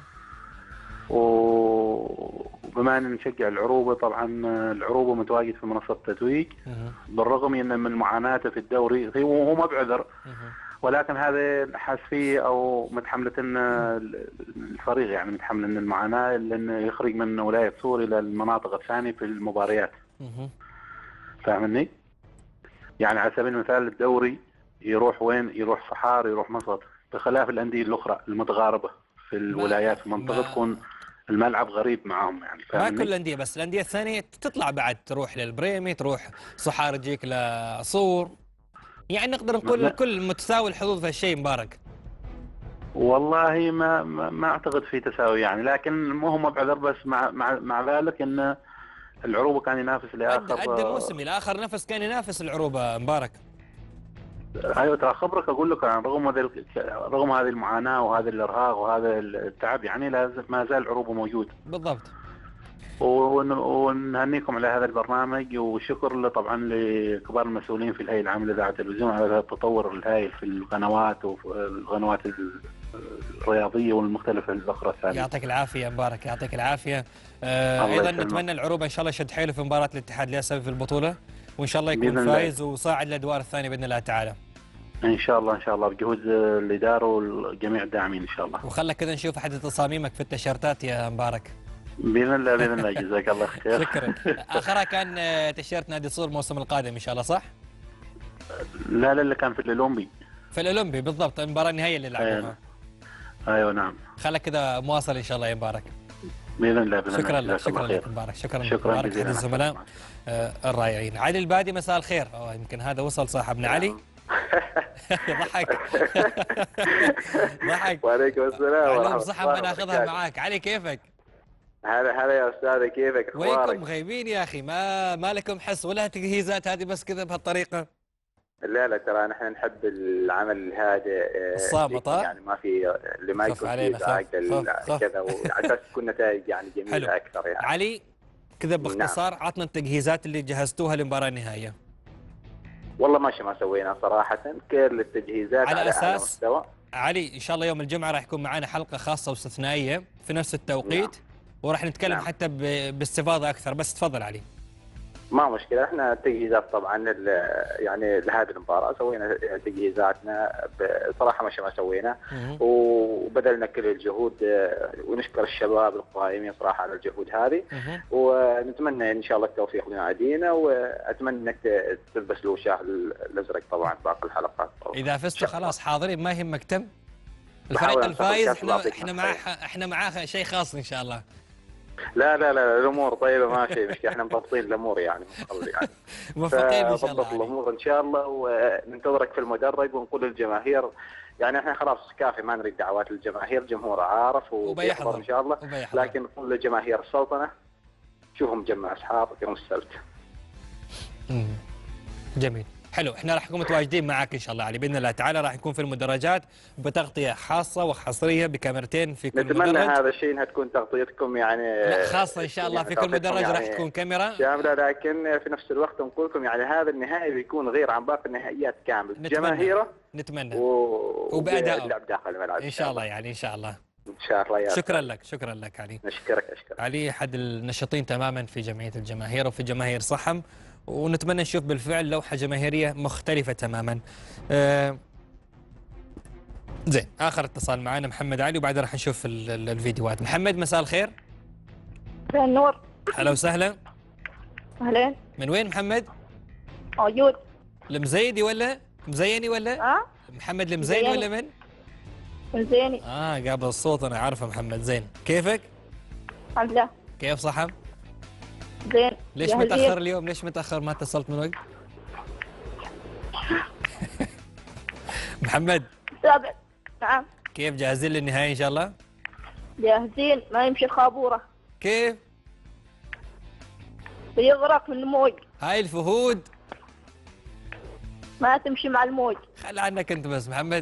وبما ان نشجع العروبه، طبعا العروبه متواجد في منصه التتويج بالرغم ان من معاناته في الدوري هو ما بعذر، ولكن هذا حاس فيه او متحمله الفريق، يعني متحمل ان المعاناه لانه يخرج من ولايه صور الى المناطق الثانيه في المباريات. فاهمني؟ يعني على سبيل المثال الدوري يروح وين؟ يروح صحار، يروح مسقط، بخلاف الانديه الاخرى المتغاربه في الولايات في المنطقه تكون الملعب غريب معاهم، يعني ما كل الانديه، بس الانديه الثانيه تطلع بعد تروح للبريمي، تروح صحار تجيك لصور، يعني نقدر نقول الكل متساوي الحظوظ في هالشيء. مبارك والله ما ما, ما اعتقد في تساوي يعني، لكن مو هو بعذر، بس مع مع مع ذلك ان العروبه كان ينافس لاخر ادى موسم الى اخر نفس، كان ينافس العروبه. مبارك ايوه ترى خبرك اقول لك، يعني رغم هذه رغم هذه المعاناه وهذا الارهاق وهذا التعب، يعني لازم ما زال العروبه موجود. بالضبط. ون- ونهنيكم على هذا البرنامج، وشكر طبعا لكبار المسؤولين في الهيئة العامة لإذاعة التلفزيون على هذا التطور الهائل في القنوات وفي القنوات الرياضية والمختلفة الأخرى الثانية. يعطيك العافيه مبارك، يعطيك العافيه. آه الله ايضا يسلمك. نتمنى العروبه ان شاء الله يشد حيله في مباراه الاتحاد الياسوي في البطوله، وان شاء الله يكون بإذن الله. فايز وصاعد للادوار الثانيه باذن الله تعالى. إن شاء الله إن شاء الله بجهود الإدارة والجميع الداعمين إن شاء الله. وخلك كذا نشوف احد تصاميمك في التيشيرتات يا مبارك. بإذن الله بإذن الله جزاك الله خير. شكرا. اخرها كان آه، تيشيرت نادي صور الموسم القادم ان شاء الله، صح؟ لا لا اللي كان في الأولمبي. في الاولمبي بالضبط، المباراه النهائيه اللي لعبوها. أيوه نعم. خلك كذا مواصل ان شاء الله يا مبارك. بإذن الله بإذن الله. شكرا لك، جزاك شكرا الله لك خير. مبارك، شكرا شكرا مبارك جزيلا. احد الزملاء آه، الرائعين. علي البادي مساء الخير. أوه يمكن هذا وصل صاحبنا علي. ضحك ضحك. وعليكم السلام علوم ورحمة صحة الله ما ناخذها وبركاته. معاك. علي كيفك؟ هلا هلا يا استاذ، كيفك اخبارك؟ وينكم غايبين يا اخي؟ ما ما لكم حس ولا تجهيزات هذه بس كذا بهالطريقة؟ لا لا ترى نحن نحب العمل الهادئ آه، الصامت، ها؟ يعني ما في اللي ما خف يكون علينا، فيه خف، ازعاج خف، خف. كذا، وعلى اساس تكون نتائج يعني جميله حلو. اكثر يعني. علي كذا باختصار عطنا التجهيزات اللي جهزتوها للمباراة النهائية. والله ماشي ما سوينا صراحه كل التجهيزات على على أساس- اعلى مستوى. علي ان شاء الله يوم الجمعة راح يكون معنا حلقة خاصة واستثنائية في نفس التوقيت، وراح نتكلم نعم. حتى ب- باستفاضة أكثر، بس تفضل علي. ما مشكله، احنا التجهيزات طبعا ل- يعني لهذه المباراه سوينا تجهيزاتنا بصراحه ماشي ما سوينا، وبذلنا كل الجهود آه، ونشكر الشباب القائمين صراحه على الجهود هذه، ونتمنى ان شاء الله التوفيق لنادينا، واتمنى انك ت- تلبس له شاه الازرق طبعا باقي الحلقات. إذا فزتوا خلاص حاضرين ما يهمك تم. بحاول الفريق أنتقل الفايز كأس احنا الأفريقيا. احنا معاه احنا معاه شيء خاص ان شاء الله. لا لا لا الامور طيبه ما شيء مشكله، احنا مضبطين الامور يعني مخلي يعني موفقين ان شاء الله. فضبط الامور ان شاء الله، وننتظرك في المدرج ونقول للجماهير يعني احنا خلاص كافي ما نريد دعوات للجماهير، الجمهور عارف وبيحضر ان شاء الله، وبيحضر. لكن نقول لجماهير السلطنه شوفهم مجمع اصحاب يوم السبت. مم. جميل حلو. احنا راح نكون متواجدين معك ان شاء الله علي باذن الله تعالى، راح نكون في المدرجات بتغطيه خاصه وحصريه بكاميرتين في كل نتمنى مدرج. هذا الشيء انها تكون تغطيتكم يعني لا خاصه ان شاء الله في كل مدرج راح تكون كاميرا شامله، لكن في نفس الوقت نقول لكم يعني هذا النهائي بيكون غير عن باقي النهائيات كامل، نتمنى. جماهيره نتمنى و... وبأدائه. واللعب داخل الملعب ان شاء الله يعني ان شاء الله. ان شاء الله يا شكرا لك، شكرا لك علي. اشكرك اشكرك علي احد النشطين تماما في جمعيه الجماهير وفي جماهير صحم، ونتمنى نشوف بالفعل لوحه جماهيريه مختلفه تماما. آه زين اخر اتصال معنا محمد علي، وبعدها راح نشوف ال- ال- الفيديوهات. محمد مساء الخير. مساء النور. هلا وسهلا. اهلين. من وين محمد؟ موجود. المزيدي ولا مزيني ولا؟ اه محمد المزيني مزيني. ولا من؟ من زيني. اه قابل الصوت انا عارفه محمد. زين كيفك؟ الحمد لله. كيف صحم؟ زين. ليش جاهزين؟ متاخر اليوم؟ ليش متاخر ما اتصلت من وقت؟ محمد سابع. نعم. كيف جاهزين للنهايه ان شاء الله؟ جاهزين، ما يمشي الخابوره. كيف؟ بيغرق من الموج، هاي الفهود ما تمشي مع الموج. خل عنك انت بس محمد.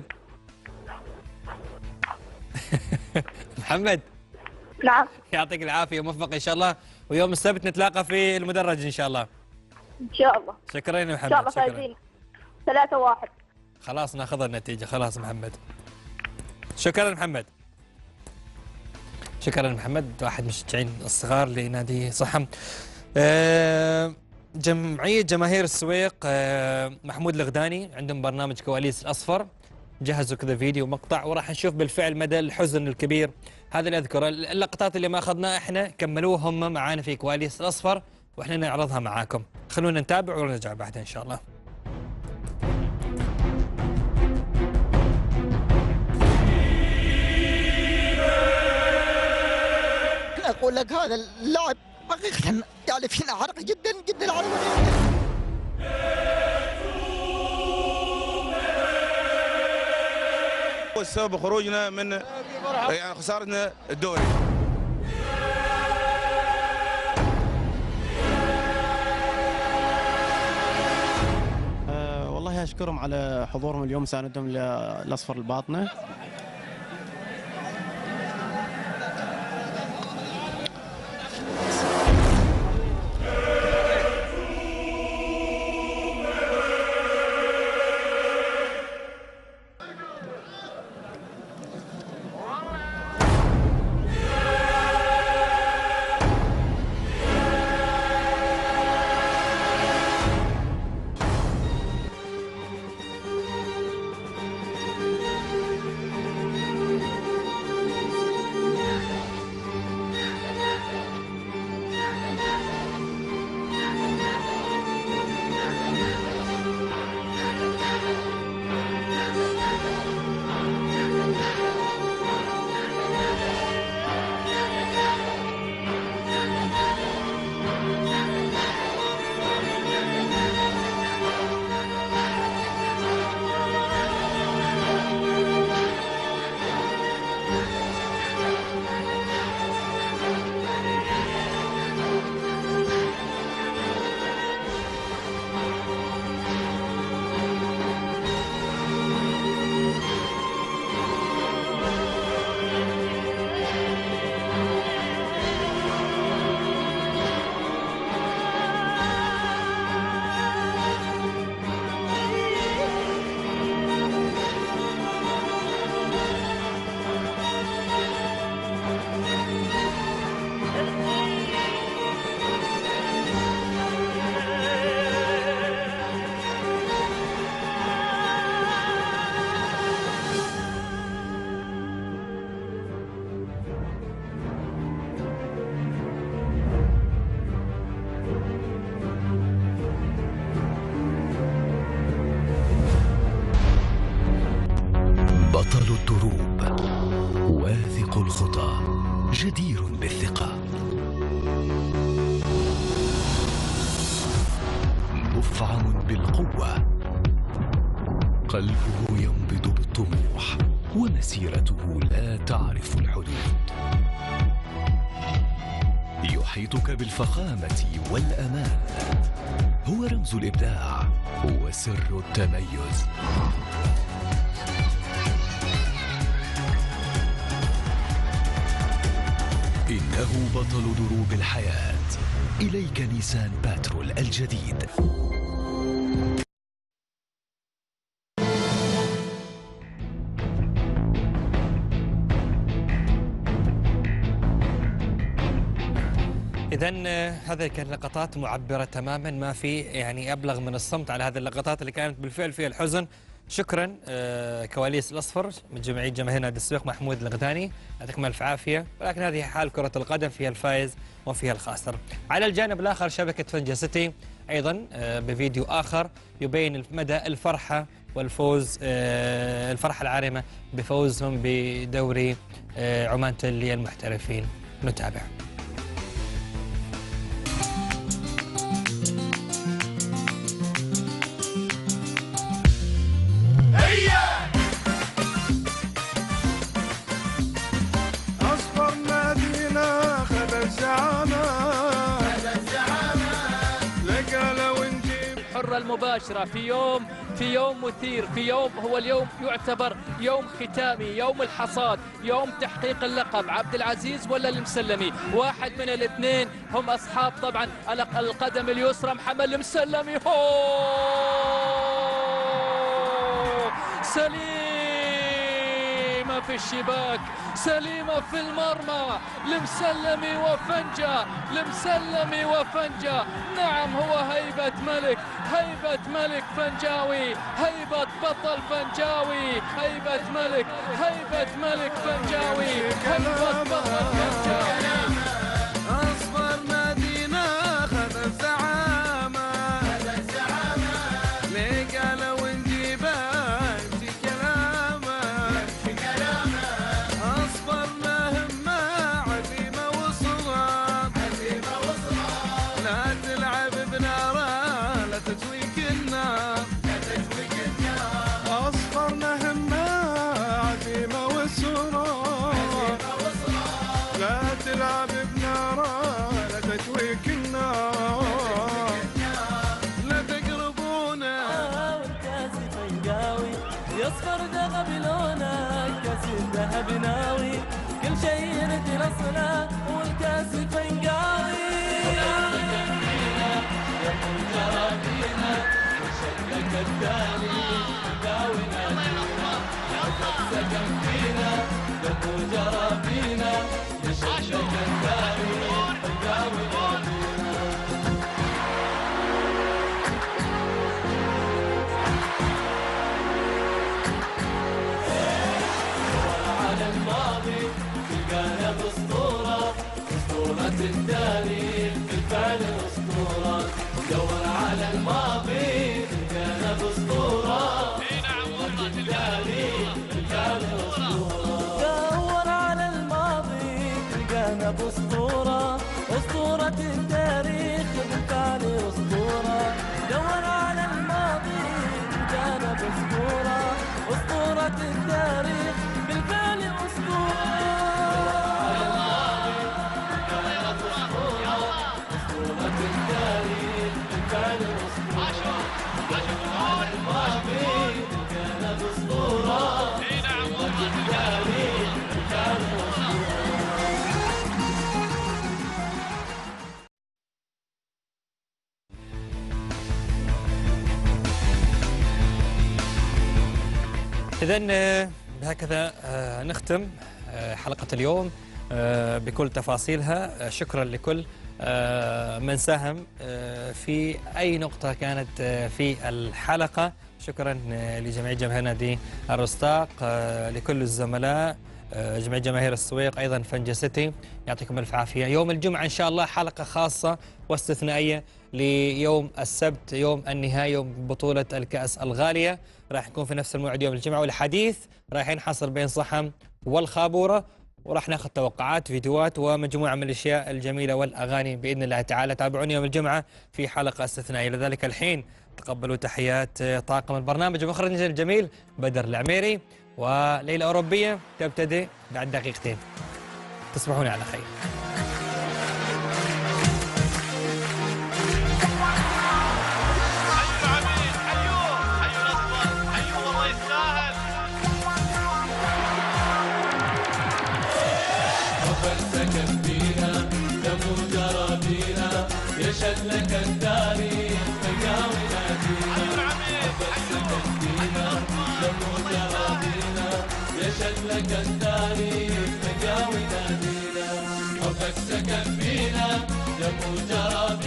محمد نعم. يعطيك العافيه وموفق ان شاء الله، ويوم السبت نتلاقى في المدرج ان شاء الله. ان شاء الله. شكرا يا ان شاء محمد. الله شكرا. فايزين. ثلاثة واحد. خلاص ناخذ النتيجه خلاص محمد. شكرا محمد. شكرا محمد، واحد من المشجعين الصغار لنادي صحم. آه، جمعية جماهير السويق آه، محمود الغداني عندهم برنامج كواليس الأصفر، جهزوا كذا فيديو مقطع وراح نشوف بالفعل مدى الحزن الكبير. هذا اللي أذكره، اللقطات اللي ما أخذناها إحنا كملوها هم معانا في كواليس الأصفر وإحنا نعرضها معاكم. خلونا نتابع ونرجع بعدها إن شاء الله. اقول لك هذا اللاعب حقيقه يعني فينا عرق جدا جدا على والسبب خروجنا من يعني خسارتنا الدوري. أه والله اشكرهم على حضورهم اليوم، ساندهم للاصفر الباطنه. مفعم بالقوة، قلبه ينبض بالطموح، ومسيرته لا تعرف الحدود. يحيطك بالفخامة والأمان، هو رمز الإبداع وسر التميز. إنه بطل دروب الحياة. إليك نيسان باترول الجديد. إذن هذه كانت لقطات معبرة تماما، ما في يعني أبلغ من الصمت على هذه اللقطات اللي كانت بالفعل فيها الحزن. شكرا كواليس الأصفر من جمعية جماهير نادي السويق محمود الغداني، يعطيكم ألف عافية. ولكن هذه حال كرة القدم، فيها الفائز وفيها الخاسر. على الجانب الآخر شبكة فنجا سيتي أيضا بفيديو آخر يبين مدى الفرحة والفوز، الفرحة العارمة بفوزهم بدوري عمان تل المحترفين. نتابع. أصفر نادينا خذ الزعامة، لقى لو نجيب الحرة المباشرة في يوم في يوم مثير، في يوم هو اليوم يعتبر يوم ختامي، يوم الحصاد، يوم تحقيق اللقب. عبد العزيز ولا المسلمي؟ واحد من الاثنين هم أصحاب طبعا القدم اليسرى. محمد المسلمي، سليمة في الشباك، سليمة في المرمى. المسلمي وفنجة، المسلمي وفنجة. نعم، هو هيبة ملك، هيبة ملك فنجاوي، هيبة بطل فنجاوي، هيبة ملك، هيبة ملك فنجاوي، هيبة بطل فنجاوي. أصفر نادينا خذ الزعامة، لقى لو نجيبه يمشي كلامه، أصفر مهمة عزيمة وصرام، لا تلعب بناره لا تتويك النار، أصفر مهمة عزيمة وصرام، لا تلعب بناره لا تتويك النار، لا تقربونا. والكاس فنجاوي يصفر ذهب لونه، كاس الذهب ناوي، كل شيء يرد لصله، والكاس فنجاوي. وشكلك الثاني داوي نادينا، عقد سكن فينا، دمو جرى فينا، شكلك الثاني داوي نادينا. على الماضي تلقانا باسطورة، اسطورة التاريخ بالفعل اسطورة. دور على الماضي تلقانا باسطورة، نعم والله التاريخ بالفعل اسطورة. دور على الماضي تلقانا باسطورة، اسطورة التاريخ بالفعل اسطورة. دور على الماضي تلقانا باسطورة، اسطورة التاريخ بالفعل اسطورة. إذن بهكذا نختم حلقة اليوم بكل تفاصيلها. شكرا لكل من ساهم في أي نقطة كانت في الحلقة. شكرا لجميع جماهير نادي الرستاق، لكل الزملاء، جميع جماهير السويق، أيضا فنجا سيتي، يعطيكم ألف عافية. يوم الجمعة إن شاء الله حلقة خاصة واستثنائية ليوم السبت، يوم النهاية، يوم بطولة الكأس الغالية. راح يكون في نفس الموعد يوم الجمعة، والحديث راح ينحصر بين صحم والخابورة وراح ناخذ توقعات فيديوهات ومجموعة من الأشياء الجميلة والأغاني بإذن الله تعالى. تابعوني يوم الجمعة في حلقة استثنائية. لذلك الحين تقبلوا تحيات طاقم البرنامج ومخرجنا الجميل بدر العميري، وليلة أوروبية تبتدئ بعد دقيقتين. تصبحون على خير. سكن فينا دم وجرابينا يشهد لك التاريخ تقاوي نادينا. حبك سكن فينا دم وجرابينا يشهد لك التاريخ تقاوي نادينا. حبك سكن فينا دم وجرابينا